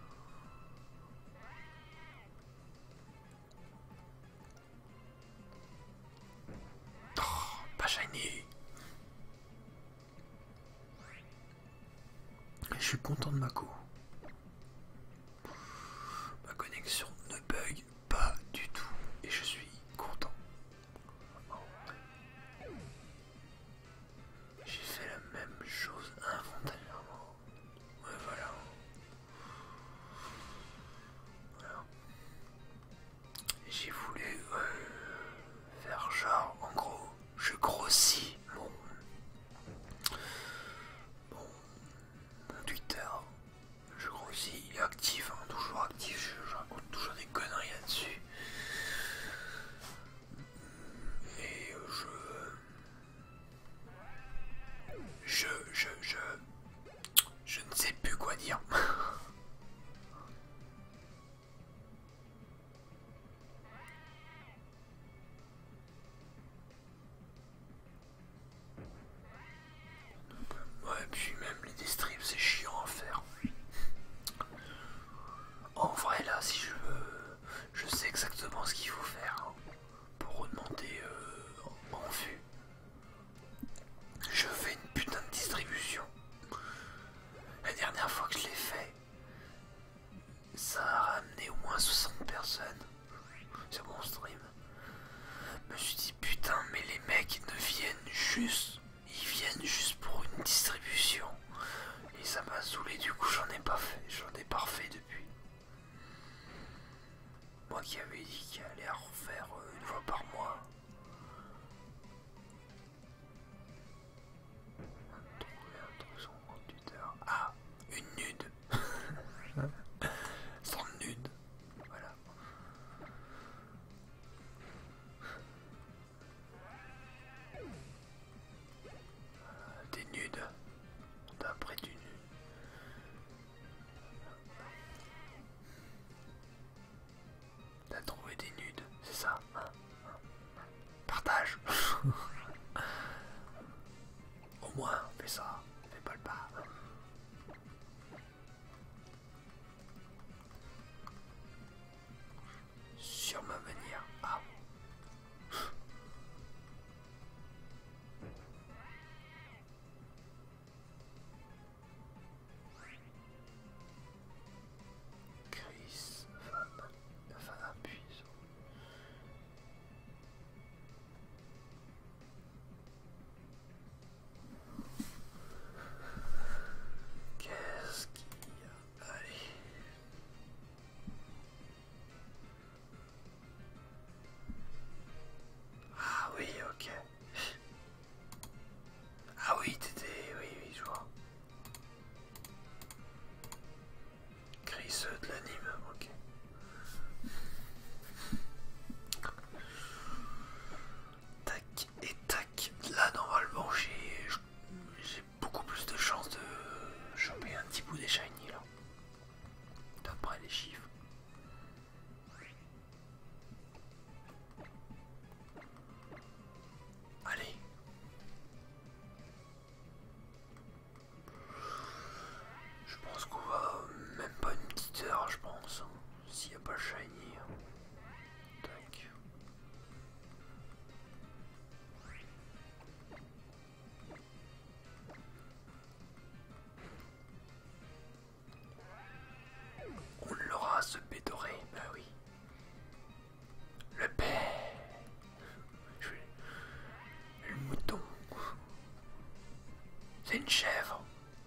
Oh, pas shiny. Je suis content de ma co. Ma connexion ne bug pas du tout et je suis content. J'ai fait la même chose involontairement. saoulé, du coup j'en ai pas fait, j'en ai pas refait depuis. Moi qui avais dit qu'il allait à refaire euh, une fois par mois. Trouver un truc sur mon tuteur. Ah, une nude. Sans nude. Voilà. Euh, des nudes. D'après du nu. T'as trouvé des nudes, c'est ça, hein? Partage. Au moins, fais ça, fais pas le pas. Sur ma manière. Ah. Chris, femme, femme appuie sur. Qu'est-ce qu'il y a? Allez. Ah oui, ok. Ah oui, t'étais... Oui, oui, je vois. Chris de l'anime, ok. Tac et tac. Là, normalement, j'ai j'ai beaucoup plus de chances de choper un petit bout des shiny, là. D'après les chiffres. Allez. Je pense qu'on va même pas une petite heure, je pense. Hein, s'il n'y a pas le shiny. Tac. On l'aura ce bédoré, bah oui. Le père. Le mouton. C'est une chèvre.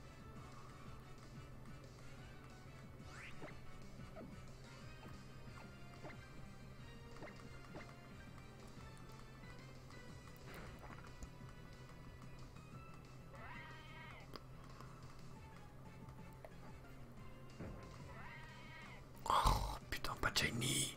Oh putain, pas de shiny.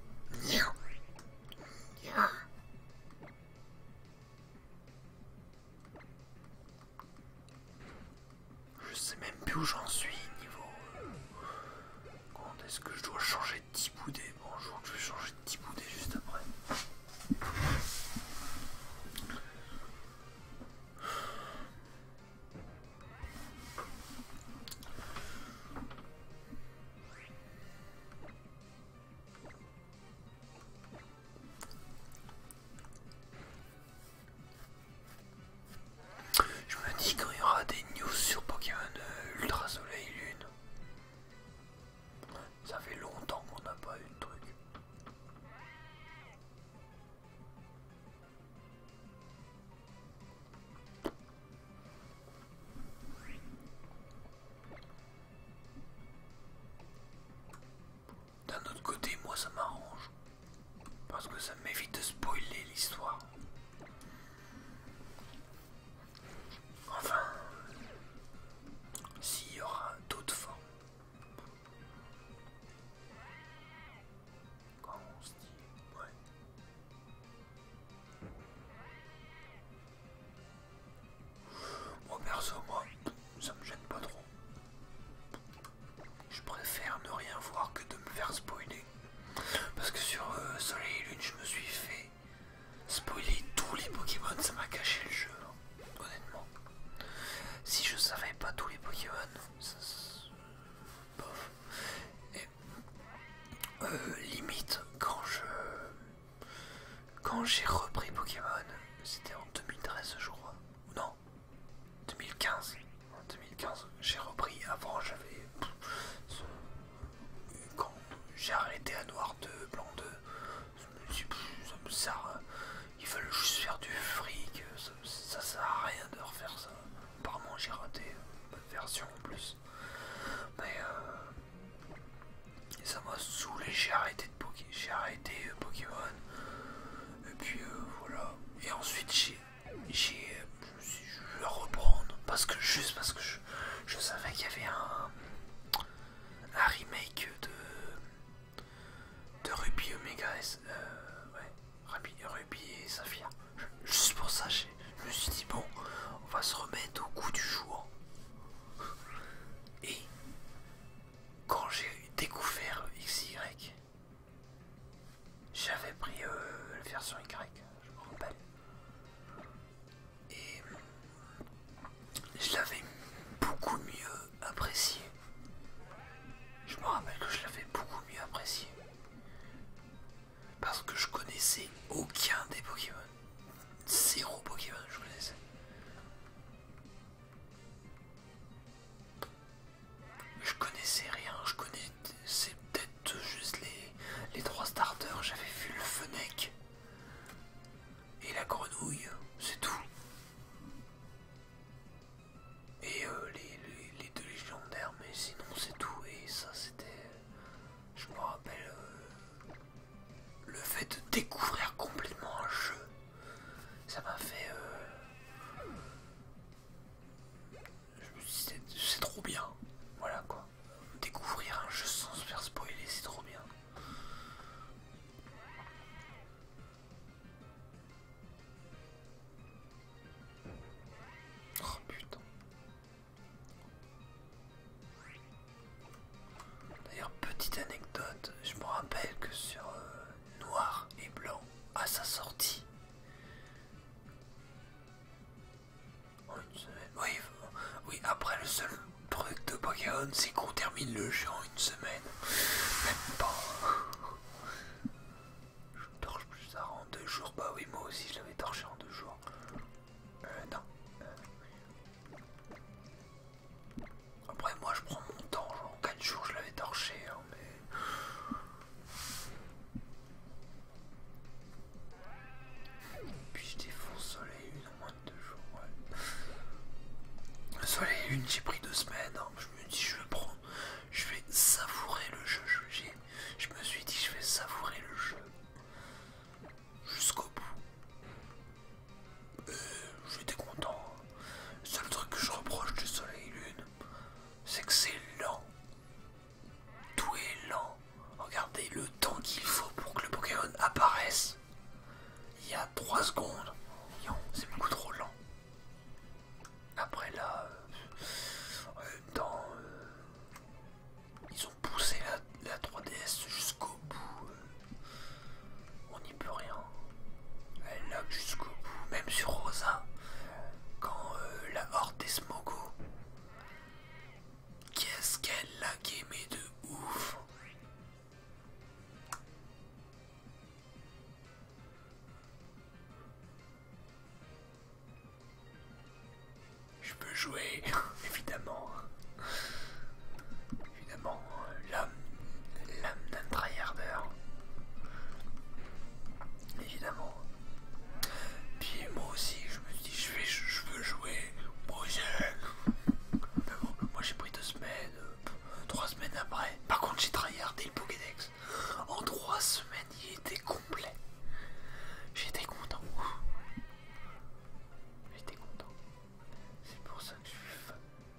Je sais même plus où j'en suis niveau. Quand est-ce que je dois changer de petit boudé? Bonjour, je vais changer de petit boudé juste après. Je me dis quand il y aura des news sur Pokémon euh, Ultra Soleil Lune. Ça fait longtemps qu'on n'a pas eu de truc. D'un autre côté, moi ça m'arrange. Parce que ça m'évite de spoiler l'histoire. Enfin, s'il y aura d'autres formes. Comment on se dit? Ouais. Moi perso, moi, ça me gêne pas trop. Je préfère ne rien voir que de me faire spoiler. Parce que sur euh, Soleil et Lune, je me suis fait spoiler tous les Pokémon, ça m'a gâché le jeu, hein, honnêtement. Si je savais pas tous les Pokémon, ça, ça, bof. Et, euh, limite, quand je... Quand j'ai repris Pokémon, c'était en deux mille treize je crois. Non, deux mille quinze. En deux mille quinze, j'ai repris. Avant, j'avais... Quand j'ai arrêté à Noir deux, Blanc deux, je me suis dit, ça me sert... Ils veulent juste faire du fric, ça, ça sert à rien de refaire ça. Apparemment, j'ai raté bonne version en plus. ça m'a saoulé, j'ai arrêté de Poké, j'ai arrêté euh, Pokémon. Et puis euh, voilà. Et ensuite j'ai, j'ai, je me suis dit, je vais la reprendre parce que juste parce que je, je savais qu'il y avait un, un remake de de Ruby Omega S, euh, ouais, Ruby, Ruby et Saphir. Juste pour ça, je me suis dit bon, on va se remettre au goût du jour. Et quand j'ai découvert X Y, j'avais pris euh, la version Y, je me rappelle. Et je l'avais beaucoup mieux apprécié. Je me rappelle que je l'avais beaucoup mieux apprécié. Parce que je connaissais aucun des Pokémon. Zéro Pokémon je connaissais. Je connaissais rien, je connaissais peut-être juste les, les trois starters. J'avais vu le Fennec et la grenouille, c'est tout. Et euh, les, les, les deux légendaires, mais sinon c'est tout. Et ça c'était... Je me rappelle... Euh, le fait de découvrir complètement un jeu, ça m'a fait... Euh, je me suis dit, c'est trop bien. Voilà quoi. Découvrir un jeu sans se faire spoiler, c'est trop bien. Oh putain. D'ailleurs, petite anecdote, je me rappelle que sur euh, Noir et Blanc, à sa sortie, en une semaine, oui, oui, après le seul truc de Pokémon, c'est qu'on termine le jeu en une semaine. Même pas. Je torche plus tard en deux jours. Bah oui, moi aussi je l'avais torché en deux jours. Euh, non. Euh, Après, moi je prends mon temps. Genre, en quatre jours je l'avais torché. Hein, mais... Puis je défonce Soleil Lune en moins de deux jours. Ouais. Le Soleil Lune, j'ai pris deux semaines. Hein. Je me dis, je vais prendre. Je vais savourer le jeu. Je, je me suis dit, je vais savourer le jeu jusqu'au bout. Euh, J'étais content. Le seul truc que je reproche du Soleil Lune, c'est que c'est lent. Tout est lent. Regardez le temps qu'il faut pour que le Pokémon apparaisse. Il y a trois secondes. C'est beaucoup trop lent. Après là, euh, en même temps, euh, ils ont poussé la, la trois D S jusqu'au bout. Euh, on n'y peut rien. Elle lag jusqu'au bout. Même sur Rosa, quand euh, la horde des Smogo, qu'est-ce qu'elle laguait, mais de ouf. Je peux jouer, évidemment. Évidemment, l'âme, l'âme d'un tryharder. Évidemment. Puis moi aussi, je me dis, je, vais, je veux jouer au jeu. Mais bon, moi j'ai pris deux semaines, euh, trois semaines après. Par contre, j'ai tryhardé le Pokédex. En trois semaines, il était complet. J'étais content. J'étais content. C'est pour ça que je suis fan.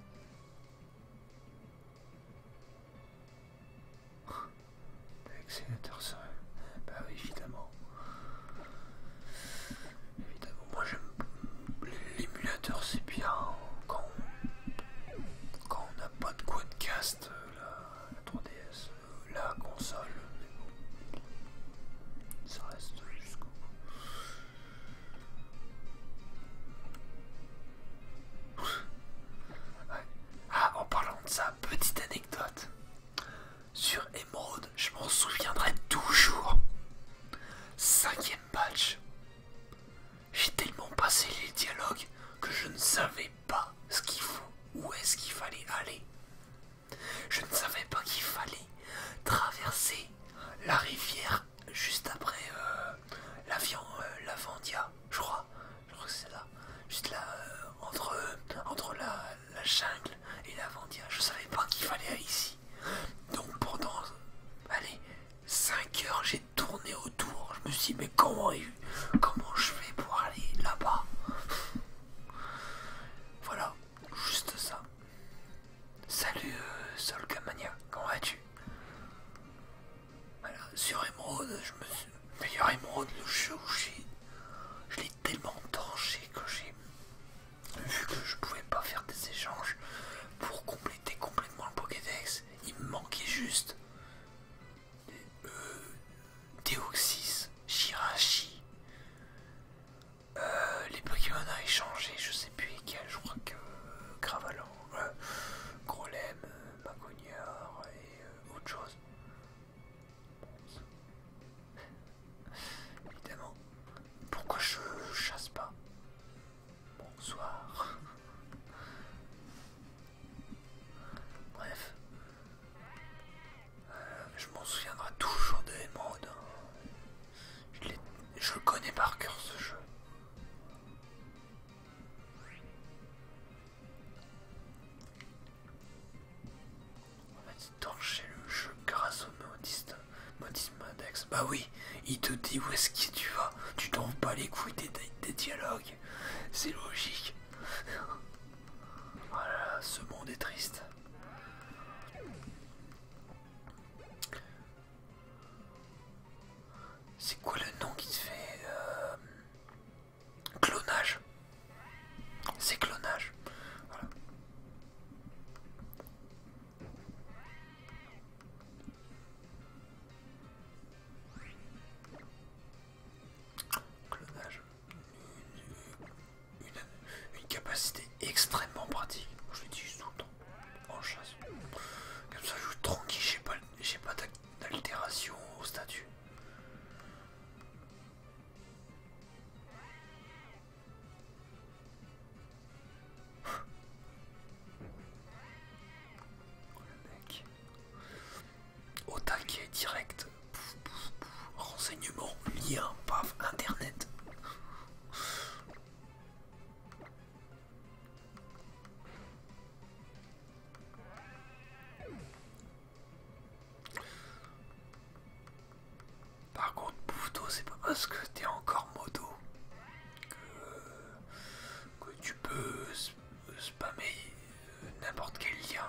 Accélérateur seul. Bah oui, évidemment. Évidemment, moi j'aime l'émulateur, c'est bien quand on, quand on n'a pas de quoi de cast, la, la trois D S, la console, mais bon, ça reste jusqu'au bout. Ouais. Ah, en parlant de ça, petite anecdote. Sur Emerald, je m'en souviendrai toujours. Cinquième patch. J'ai tellement passé les dialogues que je ne savais pas ce qu'il faut, où est-ce qu'il fallait aller. Je ne savais pas qu'il fallait traverser la rivière juste après euh, l'avion, euh, la Vandia, je crois. Je crois que c'est là. Juste là, euh, entre, euh, entre la, la jungle et la Vandia. Je savais pas qu'il fallait aller ici. Donc pendant Bah oui, il te dit où est-ce que tu vas. Tu t'en bats les couilles des, des dialogues. C'est logique. Voilà, ce monde est triste. C'est quoi le nom qui te fait euh... Clonage. C'est clonage. Voilà. Clonage. Une, une, une capacité extrêmement pratique. Je l'utilise tout le temps. En chasse. Comme ça je joue tranquille, j'ai pas, j'ai pas d'altération au statut. Le mec. Au taquet direct. Pouf, pouf, pouf. Renseignement, lien, paf, internet. Par contre, Boufto, c'est pas parce que t'es encore modo que, que tu peux spammer n'importe quel lien.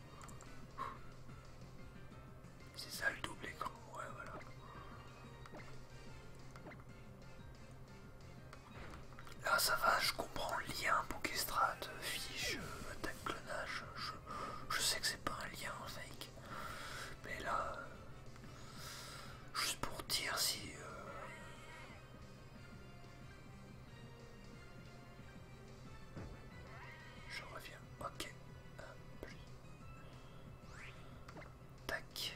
C'est ça le double écran, ouais, voilà. Là, ça va, je comprends le lien, Pokestrat, fiche, attaque clonage. Je, je sais que c'est pas un lien fake, mais là. Juste pour dire si euh... je reviens. Ok. Tac.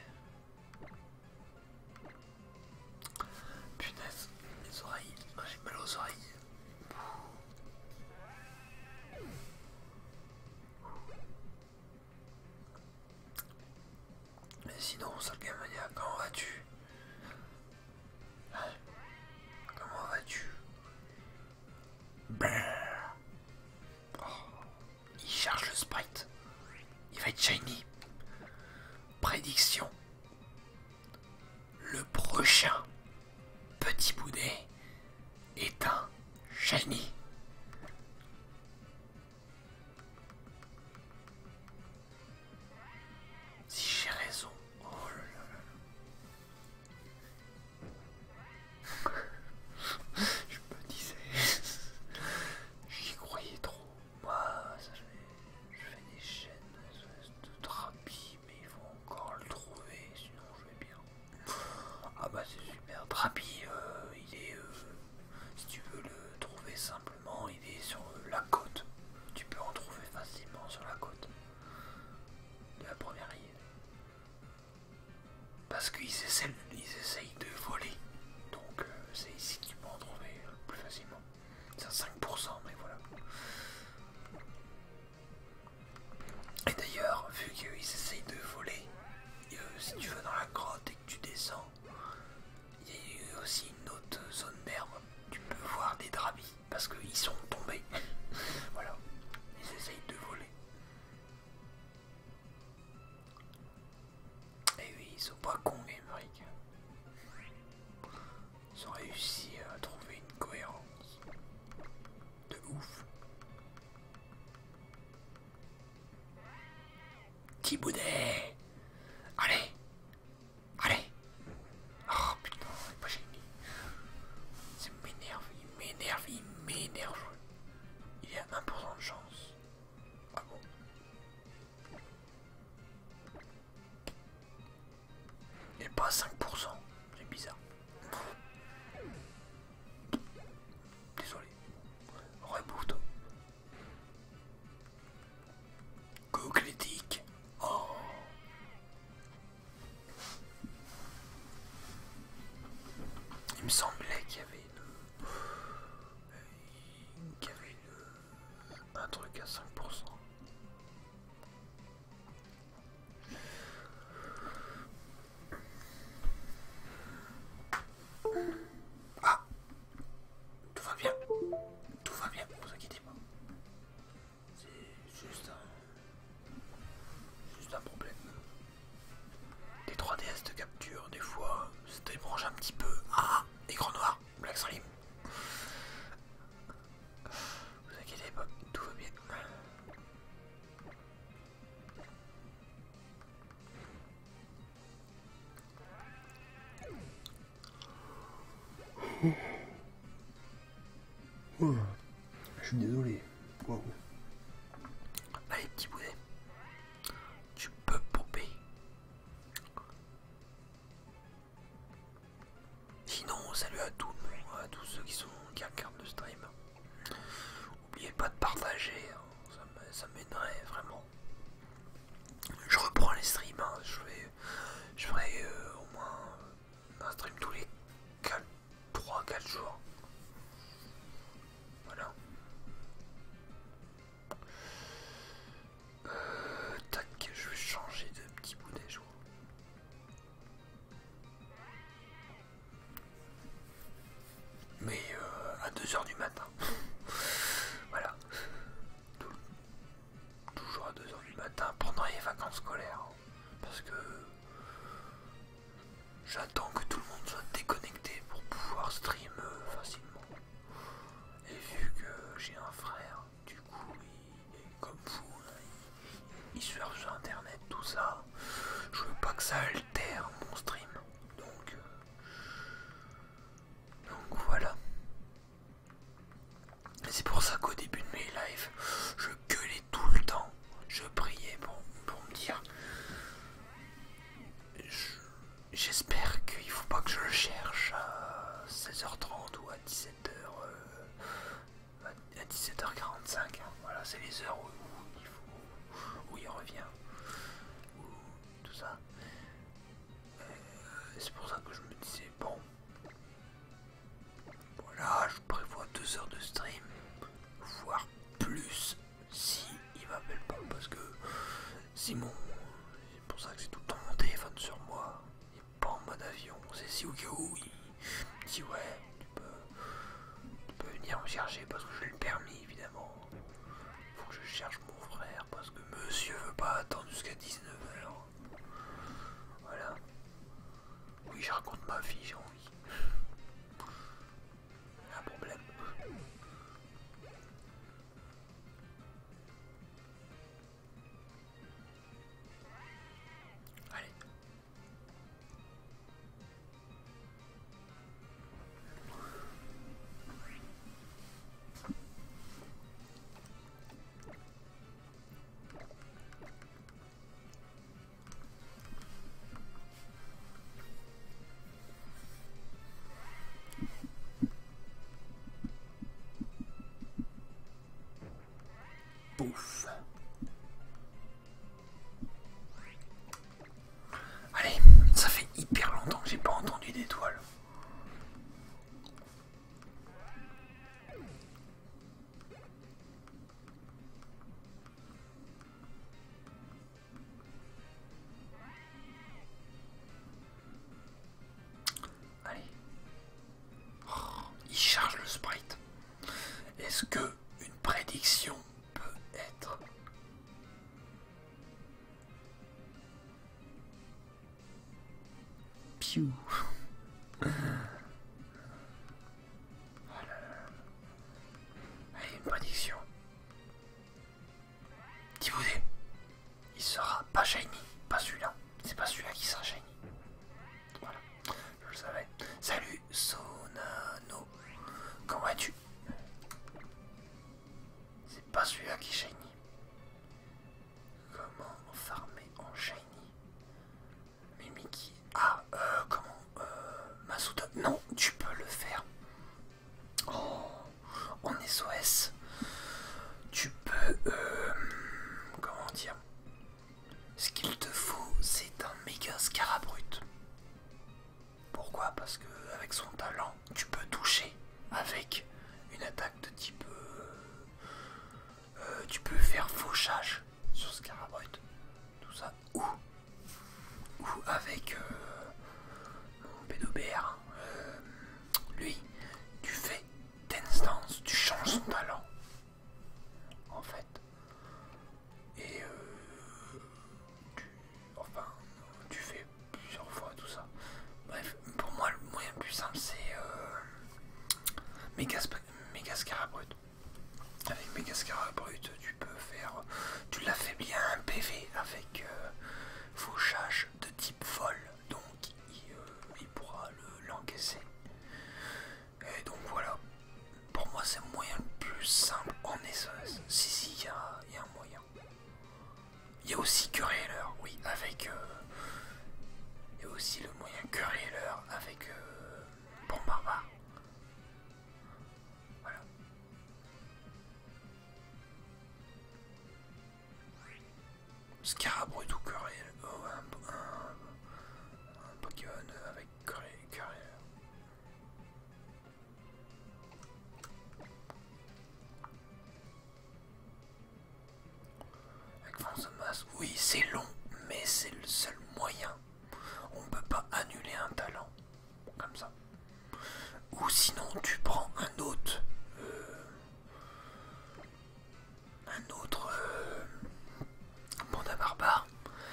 Punaise, les oreilles. J'ai mal aux oreilles. Mais sinon, Salgamania, comment vas-tu? Comment vas-tu? Oh. Il charge le sprite. Il va être shiny. Prédiction. Le prochain petit boudet est un shiny. Si j'ai raison. Oh là là là. Je me disais. J'y croyais trop. Moi, ça, je, vais, je fais des chaînes de Drapi, mais il faut encore le trouver, sinon je vais bien. Ah bah c'est super. Drapi, euh, il est. Euh, si tu veux le trouver simplement, il est sur la côte. Tu peux en trouver facilement sur la côte de la première île. Parce qu'ils essaient, ils essayent de voler. Donc euh, c'est ici que tu peux en trouver euh, plus facilement. C'est à cinq pour cent, mais voilà. Et d'ailleurs, vu qu'ils essayent de voler, euh, si tu vas dans la grotte et que tu descends, il y a aussi une autre zone d'herbe. Tu peux voir des drabis parce qu'ils sont tombés. Voilà. Ils essayent de voler. Et oui, ils sont pas cons, Emmerich. Ils ont réussi à trouver une cohérence. De ouf. Petit boudet. Allez. Allez. Oh putain, c'est pas génial. Ça m'énerve, il m'énerve, il m'énerve. Il y a un pour cent de chance. Ah bon. Il n'est pas à cinq pour cent. C'est bizarre. Désolé. Reboot. Go critique. Oh. Il me semblait qu'il y avait une... qu'il y avait une... un truc à cinq pour cent. vacances scolaires. Parce que j'attends que tout le monde soit déconnecté pour pouvoir stream euh, facilement. Et vu que j'ai un frère, du coup, il est comme vous, hein, il, il surfe sur internet, tout ça. Je veux pas que ça altère mon stream. Donc, euh, donc voilà. C'est pour ça qu'au début de mes lives, je gueulais tout le temps. Je priais pour, pour me dire... J'espère qu'il faut pas que je le cherche à seize heures trente ou à dix-sept heures, euh, à dix-sept heures quarante-cinq. Hein. Voilà, c'est les heures où, où, il faut, où il revient. Ou tout ça. Euh, c'est pour ça que je me disais, bon... Voilà, je prévois deux heures de stream. Voire plus si il m'appelle pas, parce que Simon, c'est pour ça que c'est tout le temps mon téléphone sur moi, il est pas en mode avion, c'est si au cas où il dit ouais, tu peux, tu peux venir me chercher parce que j'ai le permis évidemment, faut que je cherche mon frère parce que monsieur veut pas attendre jusqu'à dix-neuf heures, voilà, oui je raconte ma vie, j'ai envie, un problème. Pouf. Allez, ça fait hyper longtemps que j'ai pas entendu d'étoiles. Allez. Oh, il charge le sprite. Est-ce que une prédiction peut être... Piou. Oh là là. Allez, une prédiction. Thibaudé, il sera pas shiny, pas celui-là. C'est pas celui-là qui sera shiny. Voilà, je le savais. Salut Sonano, comment vas-tu? C'est pas celui-là qui est shiny. Comment farmer en shiny? Mimiki. Ah, euh, comment euh, Masuda. Non, tu peux le faire. Oh, en S O S. Tu peux... Euh, comment dire? Ce qu'il te faut, c'est un méga Scarabrut. Pourquoi? Parce que avec son talent, tu peux toucher avec une attaque de type... Euh, euh, tu peux faire fauchage sur Scarabrut. Tout ça. Ou, ou avec euh, mon P deux B R. Euh, lui, tu fais Dance Dance, tu changes son talent. En fait. Et euh, tu, enfin, tu fais plusieurs fois tout ça. Bref, pour moi, le moyen le plus simple, c'est euh, Méga, Méga Scarabrut. Avec Méga Scarabrut, tu peux faire... Tu l'affaiblis à un P V avec euh, fauchage de type vol. Donc, il, euh, il pourra l'encaisser. Le, Et donc, voilà. Pour moi, c'est le moyen le plus simple en S O S. Si, si, il y a, y a un moyen. Il y a aussi Curieler, oui, avec... Euh, il y a aussi le moyen Curieler avec euh, Bon Barbare. Voilà. Scarabrut ou Curieler. Oh, un, un, un Pokémon avec Curieler. Avec Fonce de Masse, oui, c'est long, mais c'est le seul moyen. On peut pas annuler un talent comme ça. Ou sinon, tu prends un autre, euh, un autre euh, Panda Barbare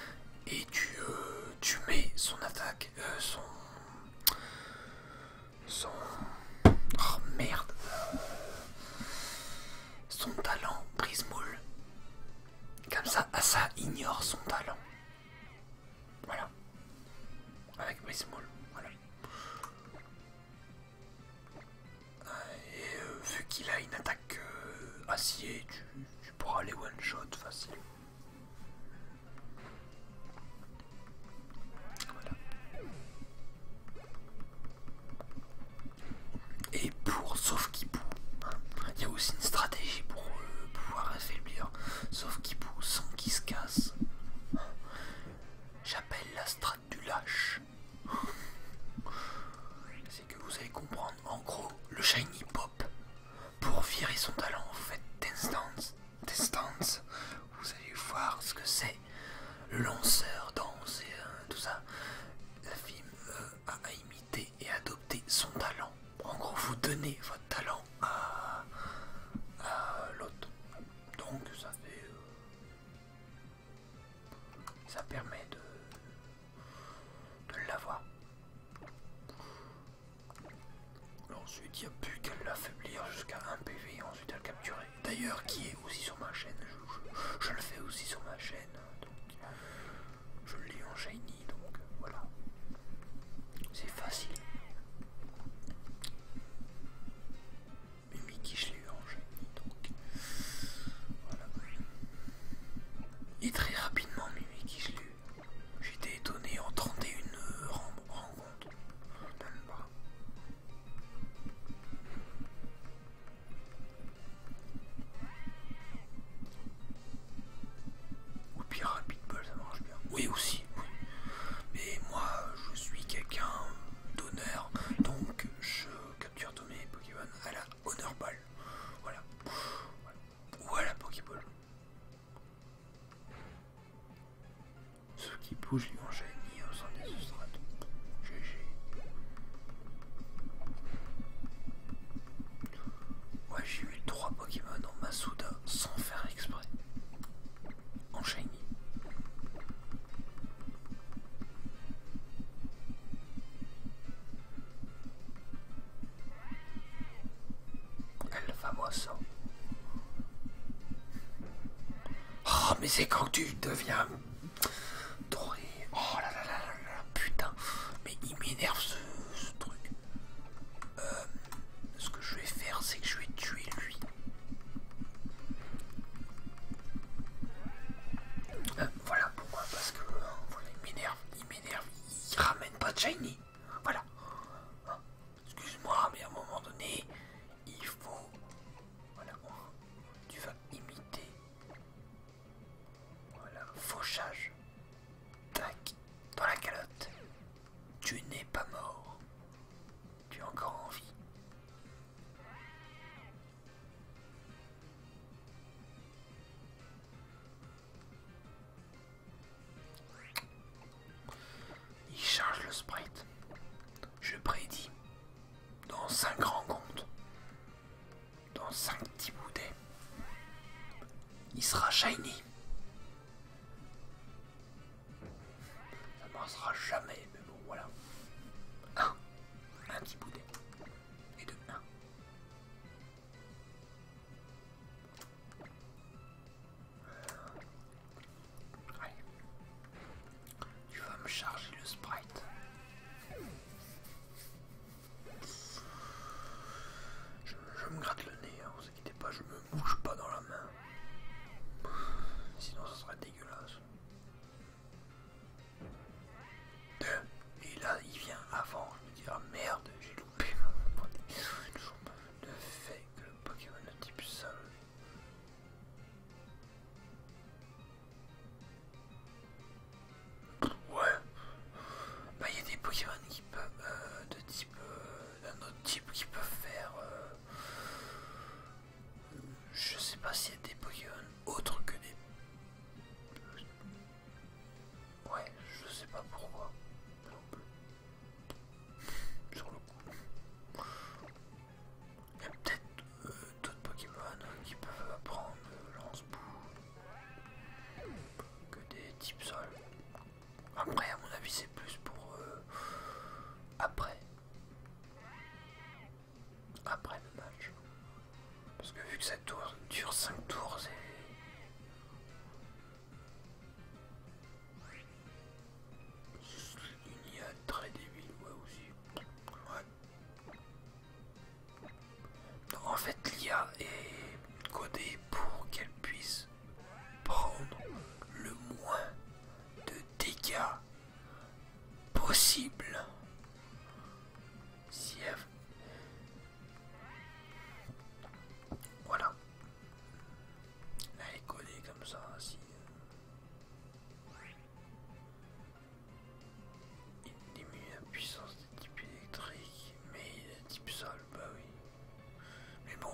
voir son talent. Voilà. Avec Brismall. Voilà. Et euh, vu qu'il a une attaque euh, acier, tu, tu pourras les one shot facile. Voilà. Et pour sauf Kipou, hein, il y a aussi une stratégie pour euh, pouvoir affaiblir sauf Kipou sans qu'il se casse. J'appelle la strat du lâche. C'est que vous allez comprendre. En gros, le shiny pop, pour virer son talent, vous faites dance dance, dance dance. Vous allez voir ce que c'est. Le lanceur, danse et euh, tout ça. La fille euh, a imité et adopté son talent. En gros, vous donnez votre talent à, à l'autre. Donc ça fait... Euh, ça permet de, de l'avoir. Ensuite, il n'y a plus qu'à l'affaiblir jusqu'à un P V, ensuite à le capturer. D'ailleurs, qui est aussi sur ma chaîne, je, je, je le fais aussi sur ma chaîne. Donc, je le lis en shiny, donc voilà. C'est facile. Mimiki, je l'ai eu en shiny, donc voilà. Et très rapidement, Mimiki, je l'ai eu. J'étais étonné en trente et une rencontres. Même pas. Ou pire, Rapid Ball, ça marche bien. Oui, aussi, oui. Mais moi, je suis quelqu'un d'honneur, donc je capture tous mes Pokémon à la Honor Ball. Voilà. Voilà. Ou à la Pokéball. Ceux qui bougent lui ont shiny au sein des substrates. G G. Ouais, j'ai eu trois Pokémon en Masuda sans faire exprès. En shiny. El famoso. Oh, mais c'est quand tu deviens doré. Oh là là là là là, putain. Mais il m'énerve ce, ce truc. Euh, ce que je vais faire, c'est que je vais tuer lui. Euh, voilà pourquoi, parce que euh, voilà, il m'énerve, il m'énerve, il ramène pas de shiny. Voilà. Hein, excuse-moi, mais à un moment donné, il faut. Voilà, tu vas imiter. Voilà, fauchage. Tac, dans la calotte. Tu n'es pas mort. Tu es encore en vie. Il charge le sprite. Je prédis, dans cinq rencontres, dans cinq petits boudets, il sera shiny. Ça ne marchera jamais, mais bon, voilà. Un, un petit boudet. Et deux, un. Allez. Tu vas me charger le sprite. Je, je me gratte le nez, hein, vous inquiétez pas, je me mouche pas dans la main. Sinon ça serait dégueulasse. Deux. Et là il vient avant, je me dis ah merde, j'ai loupé. Le fait que le Pokémon de type sol. Ouais. Bah il y a des Pokémon qui peuvent euh, de type euh, d'un autre type qui peuvent faire euh, je sais pas s'il y a des Pokémon autres que des. Ouais, je sais pas pourquoi. Non plus. Sur le coup. Il y a peut-être euh, d'autres Pokémon qui peuvent apprendre lance-boue que des types sol. Après, à mon avis, c'est plus pour euh, après. Après le match. Parce que vu que ça tour, dure cinq tours, c'est.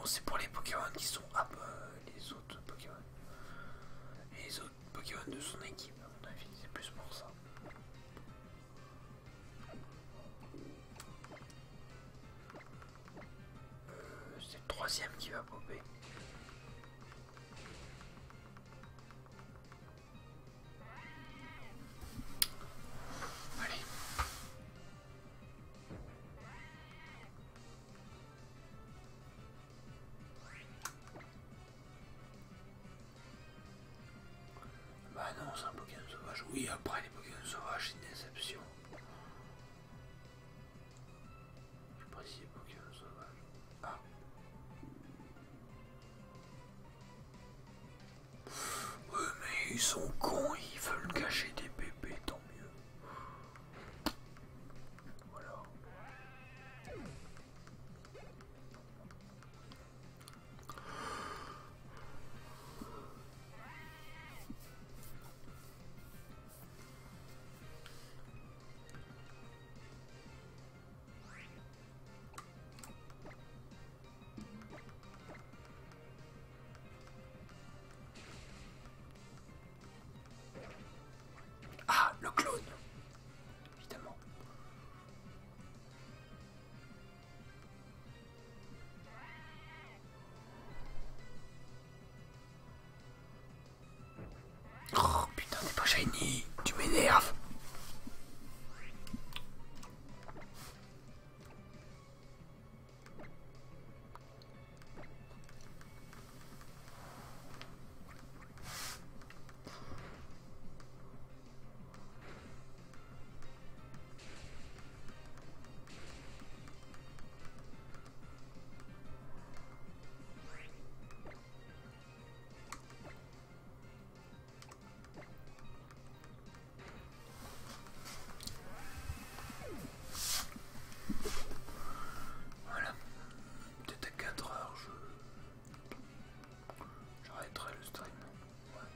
c'est pour les Pokémon qui sont ah bah, les autres Pokémon. Les autres Pokémon de son équipe, à mon avis, c'est plus pour ça. Euh, c'est le troisième qui va popper. Allez. Bah non, c'est un Pokémon sauvage. Oui, après les Pokémon sauvages, c'est une déception. Je sais pas si c'est Pokémon sauvage. Ah. Ouais, mais ils sont cons, ils veulent cacher des bébés, tant mieux. Voilà. Ah, le clone, évidemment. Oh putain, t'es pas shiny, tu m'énerves. Voilà, peut-être à quatre heures, je... j'arrêterai le stream. Ouais.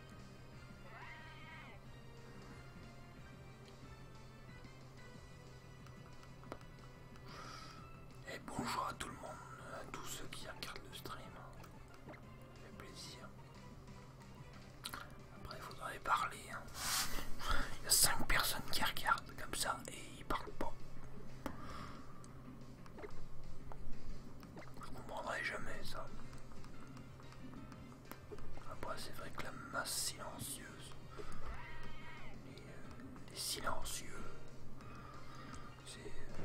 Et bonjour à tout le monde, à tous ceux qui regardent le stream. Ça fait plaisir. Après, il faudrait parler. Hein. Il y a cinq personnes qui regardent comme ça et ils parlent pas. Je comprendrai jamais ça. Après, c'est vrai que la masse silencieuse, les, euh, les silencieux, c'est... Euh...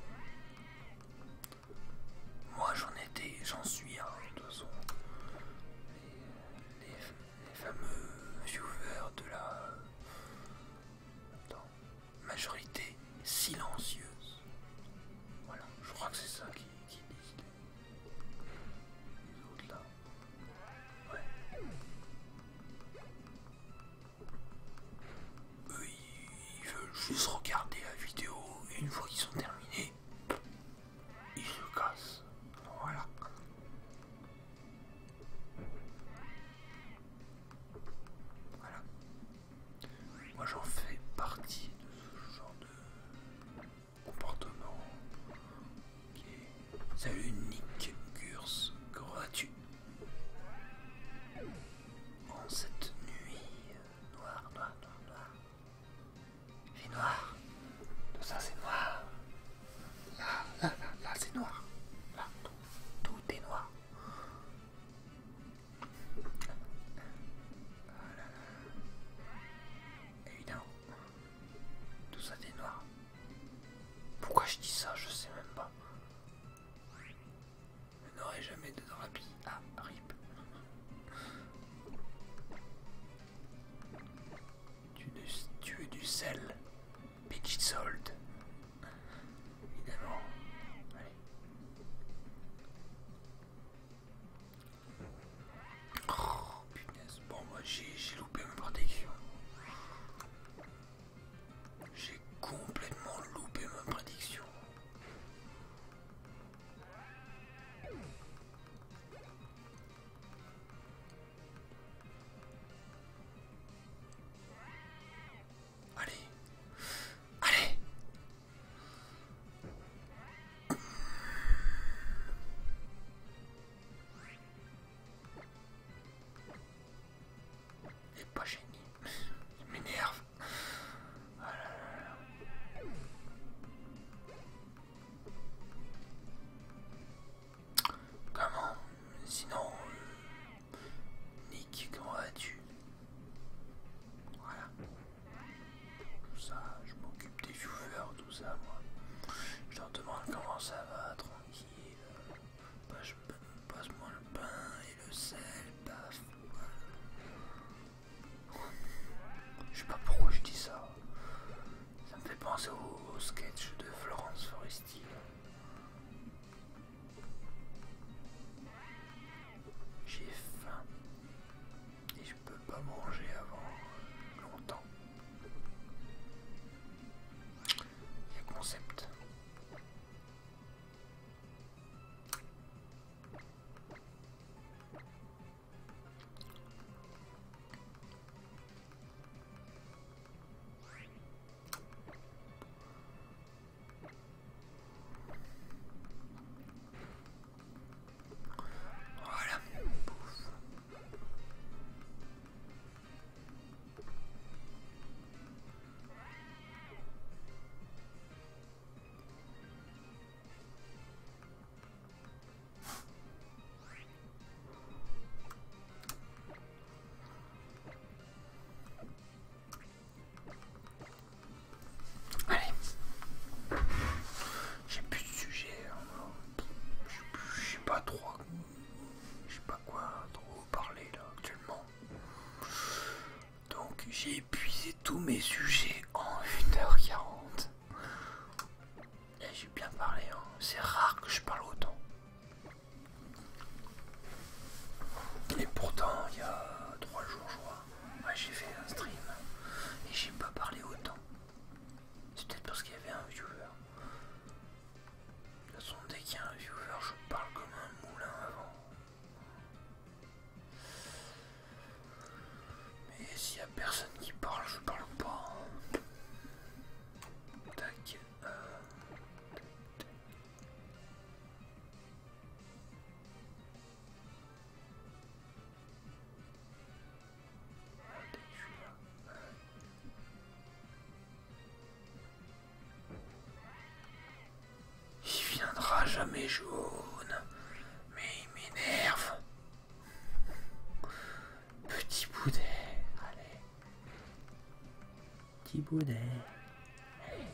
Moi j'en étais, j'en suis un, de toute façon. Les, les, les fameux viewers de la... Attends, majorité silencieuse. Voilà, je crois que c'est ça qui, qui disent les, les autres là. Ouais. Eux, ils, ils veulent juste regarder la vidéo et une fois qu'ils sont terminés, ils se cassent. Voilà. Voilà. Moi j'en fais partie de ce genre de comportement qui est... Salut Nick Gurs, comment vas-tu? En cette nuit noire, noire, noire, noire. Il fait noir. Tout ça c'est noir. Là, là, là, là c'est noir. Là, tout, tout est noir. Évidemment. Tout ça est noir. Pourquoi je dis ça, je sais même pas. Je n'aurai jamais de drapie. Ah, rip. Tu, tu es du sel. Bitch sold. Évidemment. Allez. Oh, punaise. Bon, moi j'ai loupé ma prédiction. J'ai complètement loupé ma prédiction. Allez, ça, moi. Je leur demande comment ça va, tranquille. Passe- Passe-moi le pain et le sel, paf. Voilà. Je sais pas pourquoi je dis ça. Ça me fait penser au, au sketch de Florence Foresti. J'ai faim et je peux pas manger avant longtemps. Il y a concept. Voilà. Pouf. Allez. J'ai plus de sujet. Hein. Je sais pas trop. Je sais pas quoi trop parler là actuellement. Donc j'ai épuisé tous mes sujets en une heure quarante. Et j'ai bien parlé. Hein. C'est rare que je parle autant. Et pourtant, il y a trois jours, je crois, ouais, j'ai fait un stream et j'ai pas parlé autant. C'est peut-être parce qu'il y avait un viewer. De toute façon, dès qu'il y a un viewer, je parle comme un moulin avant. Mais s'il y a personne qui parle, je parle pas. Tac. Euh... Il viendra jamais jaune, mais il m'énerve. Petit boudet, allez. Petit boudet. Allez.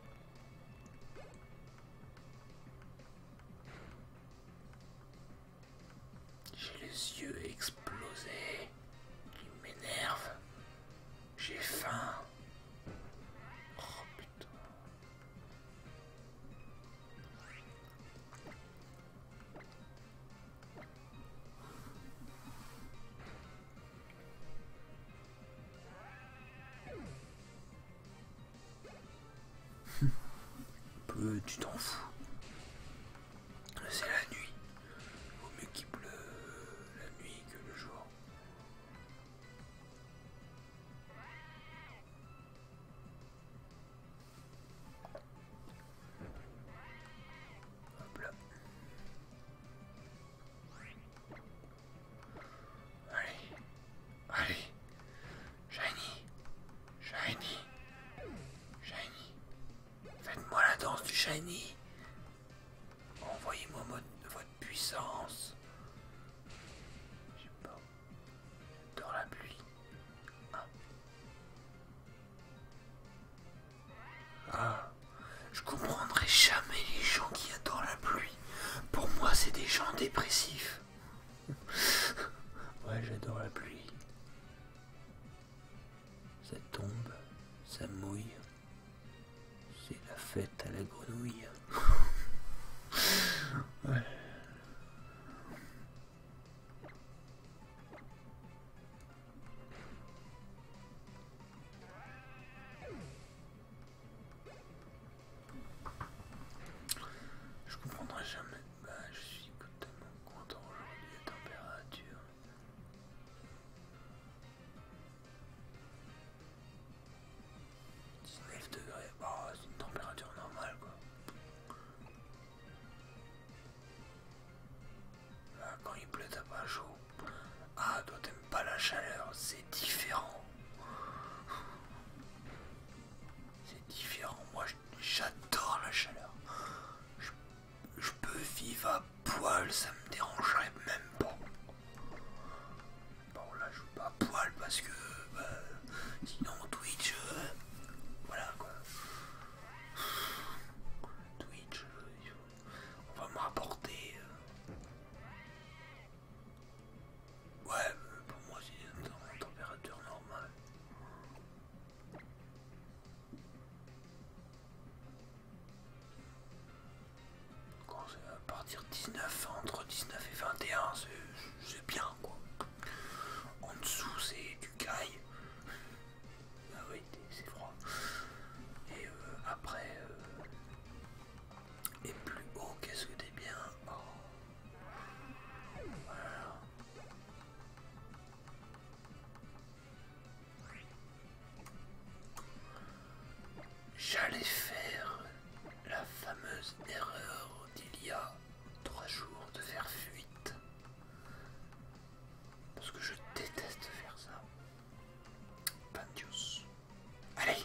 J'ai les yeux explosés. Il m'énerve. J'ai faim. Oh putain. Peu, tu t'en fous. C'est la nuit. Vaut mieux qu'il pleut la nuit que le jour. Hop là. Allez. Allez. Shiny. Shiny. Shiny. Faites-moi la danse du Shiny. Envoyez-moi votre puissance. Je sais pas. Dans la pluie. Ah. Ah. Je comprendrai jamais les gens qui adorent la pluie. Pour moi, c'est des gens dépressifs. Ouais, j'adore la pluie. Ça tombe, ça mouille. C'est la fête à la grenouille. Ouais. Je comprendrai jamais. Bah, je suis tellement content aujourd'hui des températures. dix-neuf degrés, bah, c'est une température normale quoi. dix-neuf, entre dix-neuf et vingt et un, c'est bien quoi. En dessous c'est du caille. Ah oui, c'est froid. Et euh, après, euh, et plus haut, qu'est-ce que t'es bien. Oh. Voilà. J'allais faire la fameuse erreur d'il y a trois jours de faire fuite. Parce que je déteste faire ça. Pandios. Allez!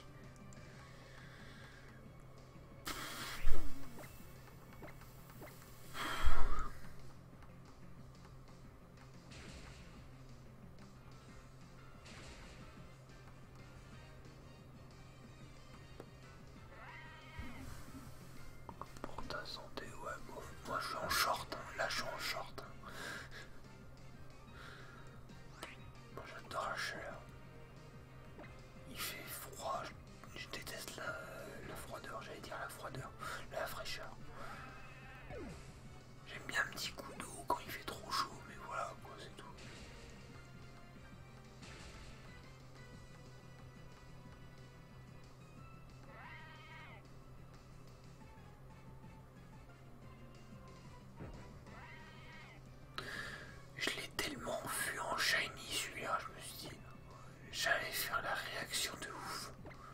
Pour ta santé, ouais, bon, moi je suis en short, hein. Là je suis en short. Hein. Moi j'adore la chaleur. Il fait froid, je, je déteste la, la froideur, j'allais dire la froideur, la fraîcheur. J'aime bien un petit coup d'eau quand il fait trop chaud, mais voilà quoi, c'est tout. Je l'ai tellement vu en shiny celui-là, je me suis dit, j'allais faire la réaction de ouf.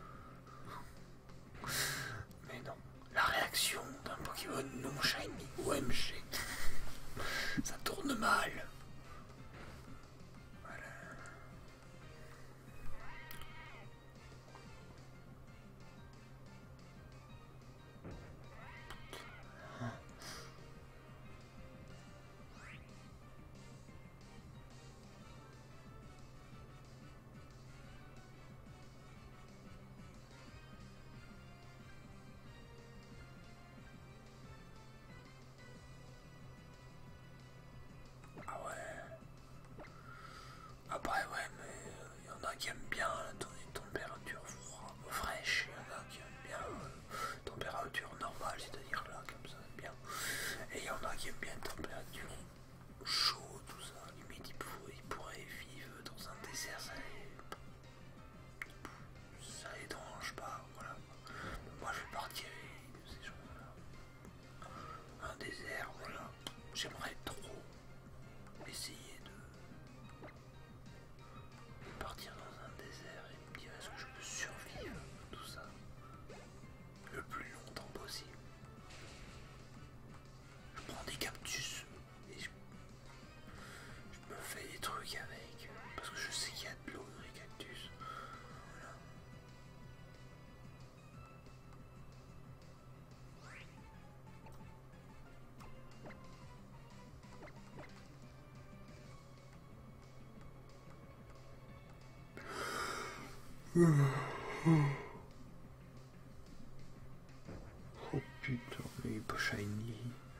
Mais non, la réaction d'un Pokémon non shiny O M G, ça tourne mal. Voilà. Ah ouais. Après ouais, mais il y en a qui aiment bien les températures fraîches, il y en a qui aiment bien euh, température normale, c'est-à-dire là comme ça, c'est bien. Et il y en a qui aiment bien température chaud, tout ça. Limite ils pourraient, ils pourraient vivre dans un désert, ça les, ça les dérange pas, voilà. Moi je vais partir de ces gens-là. Un désert, voilà. J'aimerais trop essayer de partir dans un désert et me dire est-ce que je peux survivre tout ça le plus longtemps possible. Je prends des cactus et je, je me fais des trucs avec parce que je sais qu'il y a de l'eau dans les cactus. Voilà. Oh putain, il est pas shiny.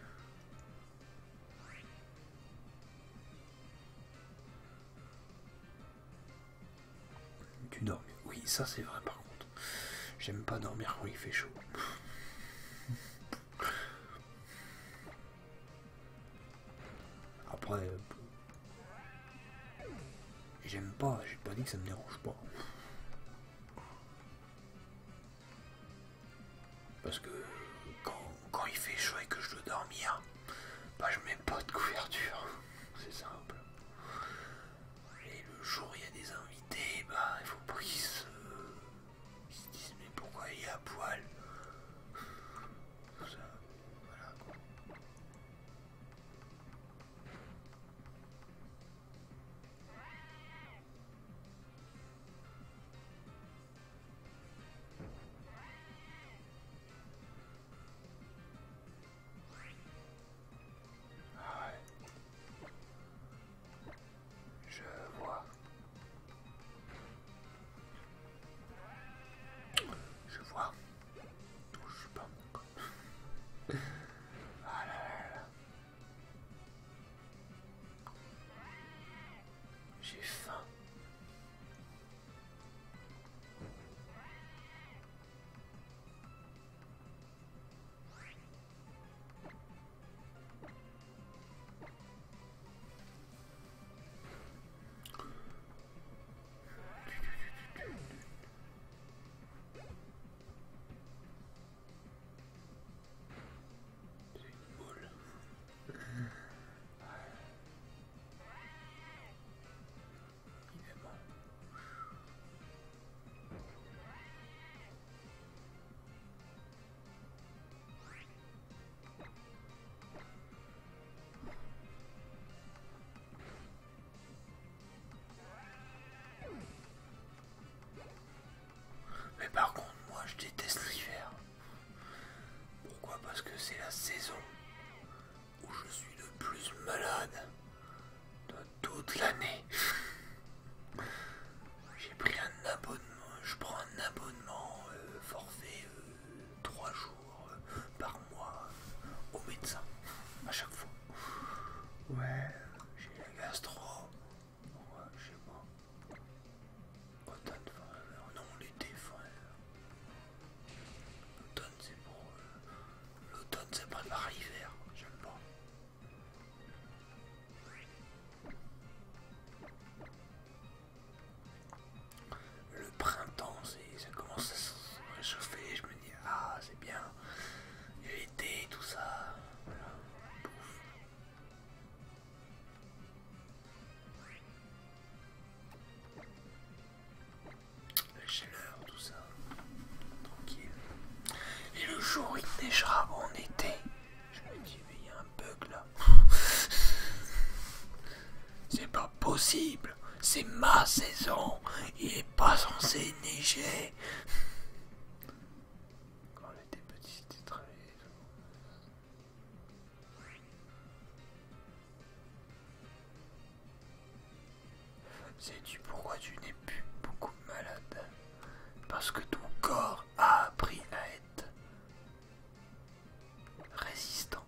Tu dors mieux. Oui, ça c'est vrai par contre. J'aime pas dormir quand il fait chaud. Après, euh, j'aime pas, j'ai pas dit que ça me dérange pas. Parce que quand, quand il fait chaud et que je dois dormir, bah je mets pas de couverture. C'est simple. Et le jour où il y a des invités, bah il faut pas qu'ils se, ils se disent mais pourquoi il est à poil. Ça, voilà quoi. parce que c'est la saison où je suis le plus malade de toute l'année. J'ai pris un abonnement, je prends un abonnement euh, forfait euh, trois jours euh, par mois euh, au médecin à chaque fois. Ouais, j'ai la gastro. Ouais, je sais pas. Automne, enfin, non, l'été, enfin. L'automne, c'est pour. Euh, L'automne, ça prépare l'hiver. J'aime pas. Le printemps, ça commence à se réchauffer. Je me dis, ah, c'est bien. Et l'été, tout ça. Voilà. Pouf. La chaleur, tout ça. Tranquille. Et le jour, il neigera en été. Je me dis, mais il y a un bug là. C'est pas possible. C'est ma saison. Il est pas censé neiger. Quand j'étais petit, c'était très... Sais-tu pourquoi tu n'es plus beaucoup malade? Parce que ton corps a appris à être résistant.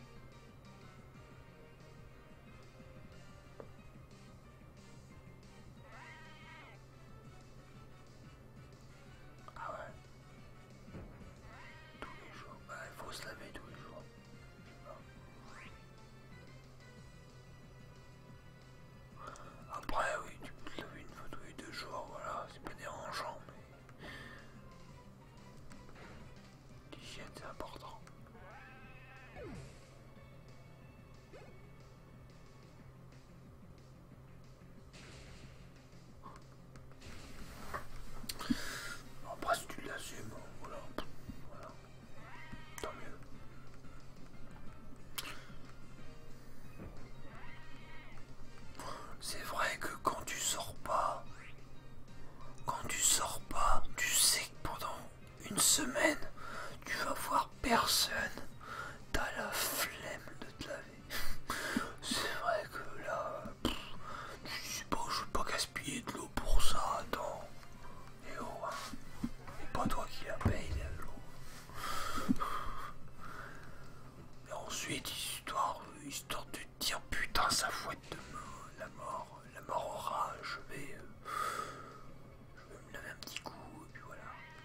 Ah ouais. Tous les jours. Bah, il faut se laver tous les jours. Après, oui, tu peux te laver une fois tous les deux jours, voilà, c'est pas dérangeant, mais l'hygiène c'est important. Après, si tu l'assumes, voilà, voilà, tant mieux. C'est vrai que quand tu sors pas, quand tu sors pas, tu sais que pendant une semaine, tu vas voir personne. T'as la flemme de te laver. C'est vrai que là, pff, je sais pas, je veux pas gaspiller de l'eau pour ça, attends. Et oh, hein. Et pas toi qui la paye, l'eau. Et ensuite, histoire, histoire de te dire, putain, ça fouette de mort, la mort, la mort aura, je vais, euh, je vais me laver un petit coup, et puis voilà.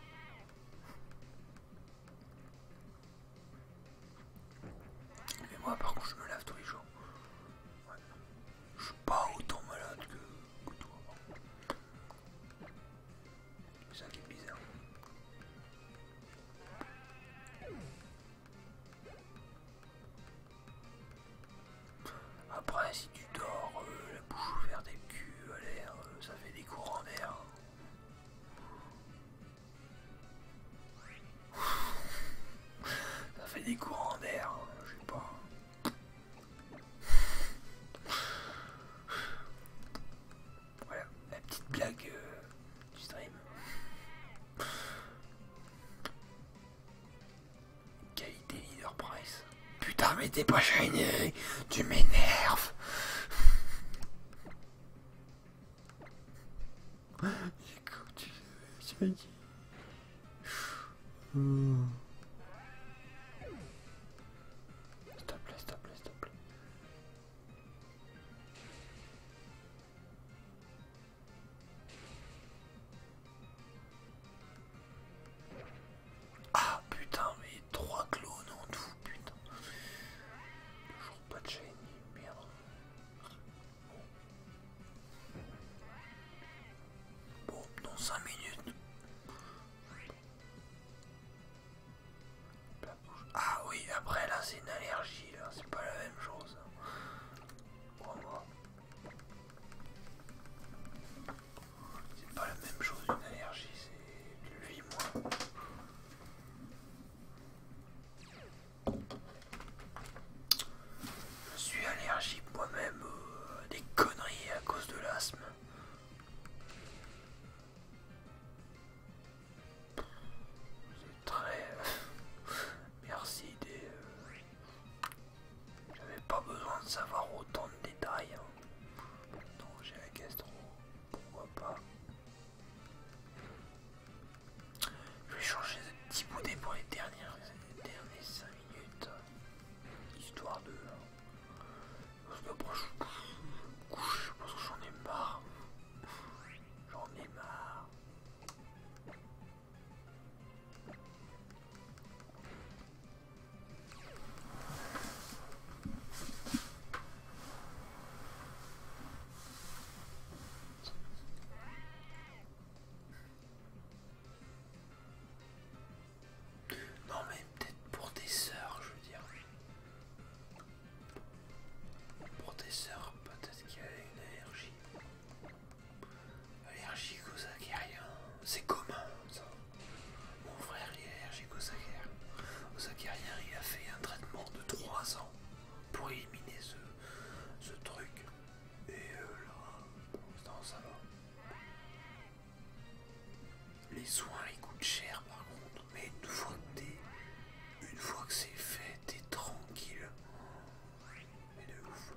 Mais moi, par contre, je me lave tous les jours. Ouais. Je suis pas autant malade que, que toi. C'est ça qui est bizarre. Après, si tu dors euh, la bouche ouverte et le cul à l'air, euh, ça fait des courants d'air. Ça fait des courants d'air, hein, je sais pas. Voilà, la petite blague euh, du stream. Qualité leader price. Putain, mais t'es pas shiny, tu m'énerves. Écoute, tu tu m'as dit. S'il te plaît, s'il te plaît, s'il te plaît. Ah putain, mais trois clones en tout, putain. Toujours pas de shiny, merde. Bon, dans cinq minutes. les soins ils coûtent cher par contre, mais une fois que t'es, une fois que c'est fait, t'es tranquille. Mais de ouf.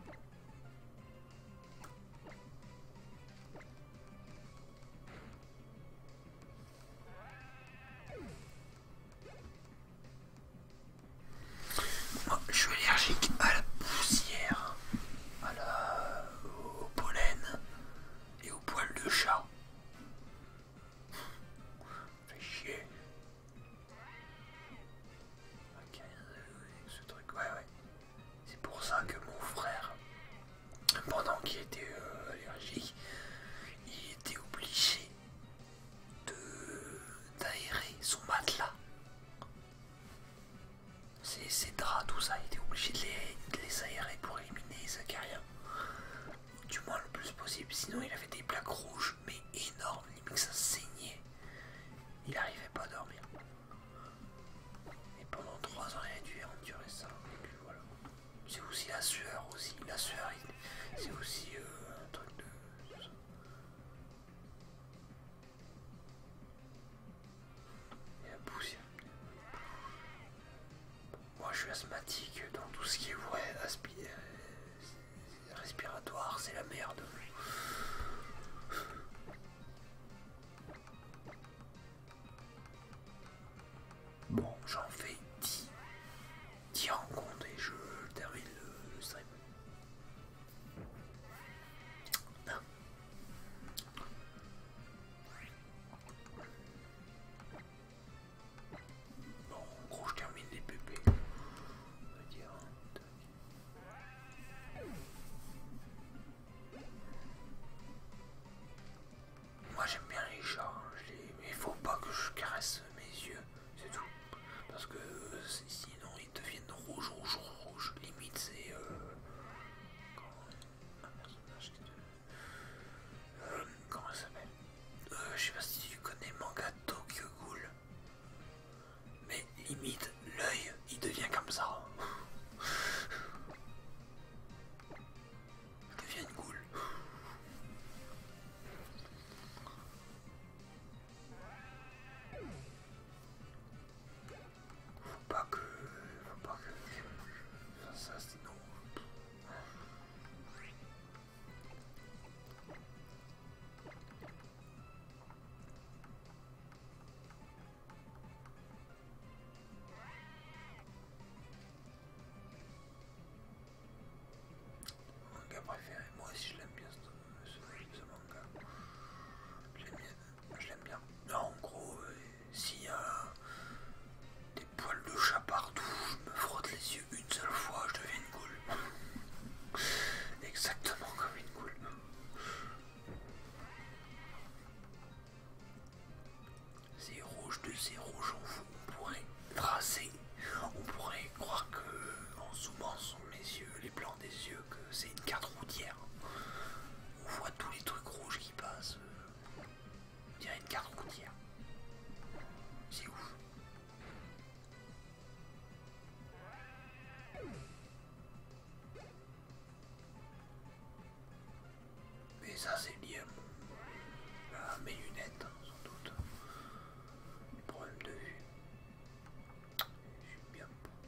Moi, je suis allergique à la poussière, à la, au pollen et au poil de chat. Fait chier. Ok, ce truc, ouais, ouais. C'est pour ça que mon frère, pendant qu'il était euh, allergique, il était obligé de d'aérer son matelas. Ses, ses draps, tout ça, il était obligé de les, de les aérer pour éliminer les acariens. Du moins le plus possible, sinon il avait des plaques rouges, mais énormes, limite que ça saignait. Il n'arrivait pas à dormir. Et pendant trois ans, il a dû endurer ça. Et puis voilà. C'est aussi la sueur aussi. La sueur, c'est aussi euh, un truc de... Et la poussière. Moi je suis asthmatique, donc tout ce qui est ouais, aspi... euh, respiratoire, c'est la merde. Bon, j'en fais dix, dix rencontres et je termine le, le stream. Bon, en gros, je termine les P P. On va dire. Moi, j'aime bien les chats, hein, les... mais il faut pas que je caresse mes yeux, c'est tout. Parce que euh, sinon, ils deviennent rouges, rouges, rouges. Limite, c'est. Euh... Quand... Un personnage qui de... euh, comment ça s'appelle euh, Je sais pas si tu connais Manga Tokyo Ghoul. Mais limite, l'œil, il devient comme ça. Je deviens une goule. Faut pas que... Faut pas que je fasse ça, sinon... Manga préféré, moi aussi je l'aime bien ce, ce, ce manga. Je l'aime bien. Je l'aime bien. Non, en gros, euh, s'il y a des poils de chat partout, je me frotte les yeux une seule fois, je deviens une goule. Exactement comme une goule. C'est rouge de ces rouges en fou. On pourrait tracer, on pourrait croire que en zoomant sur mes yeux, les blancs des yeux, que c'est une carte routière. On voit tous les trucs rouges qui passent. On dirait une carte routière. C'est ouf. Mais ça c'est lié à, mon, à mes lunettes, hein, sans doute. Les problèmes de vue. Je suis myope.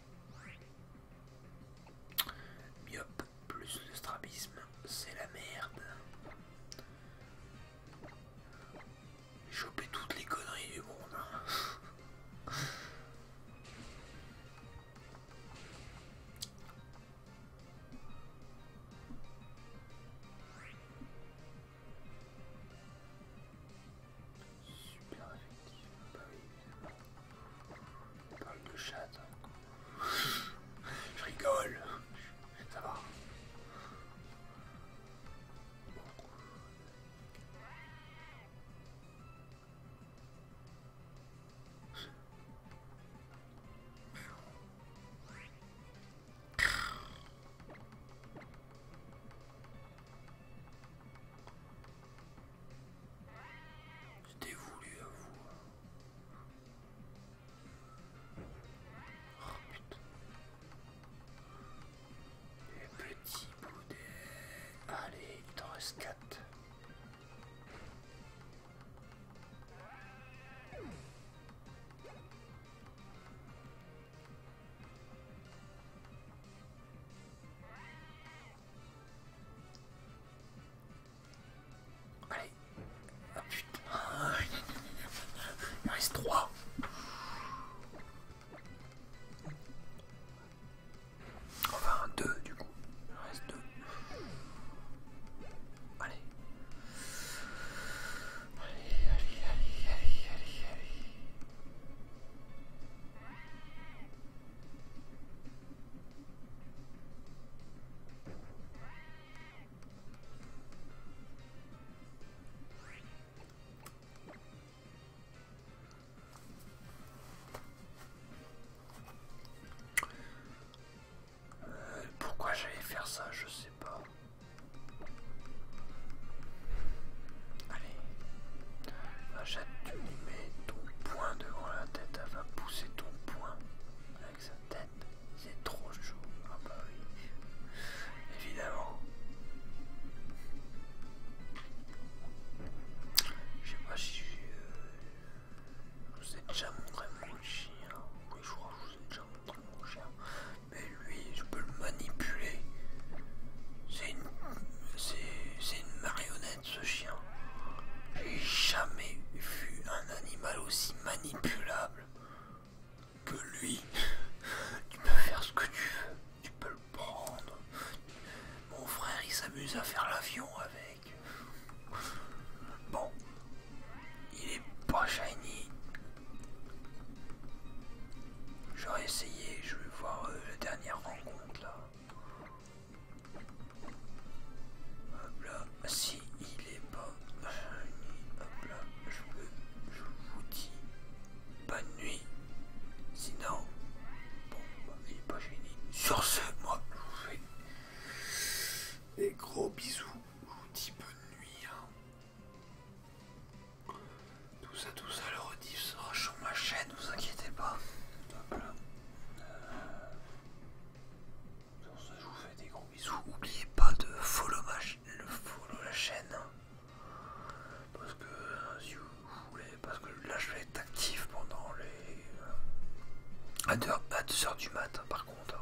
Myope plus le strabisme, c'est la merde. J'ai chopé toutes les déjà montré mon chien. Oui, je crois que je vous ai déjà montré mon chien. Mais lui, je peux le manipuler. C'est une, c'est, c'est une marionnette ce chien. J'ai jamais vu un animal aussi manipulable que lui. Tu peux faire ce que tu veux. Tu peux le prendre. Mon frère, il s'amuse à faire l'avion avec. Bon, il est pas shiny. J'aurais essayé, je vais voir euh, la dernière rencontre là. Hop là, si il est pas shiny, hop là, je, veux, je vous dis bonne nuit. Sinon, bon, bah, il est pas shiny. Sur ce, moi, je vous fais des gros bisous. Je vous dis bonne nuit. Hein. Tout ça, tout ça, le rediff sera sur ma chaîne, vous inquiétez pas. Hop là. Euh... Sur ce, je vous fais des gros bisous. N'oubliez pas de follow, ma ch le follow la chaîne. Hein. Parce que euh, si vous voulez, parce que là je vais être actif pendant les... Euh, à deux heures du matin par contre.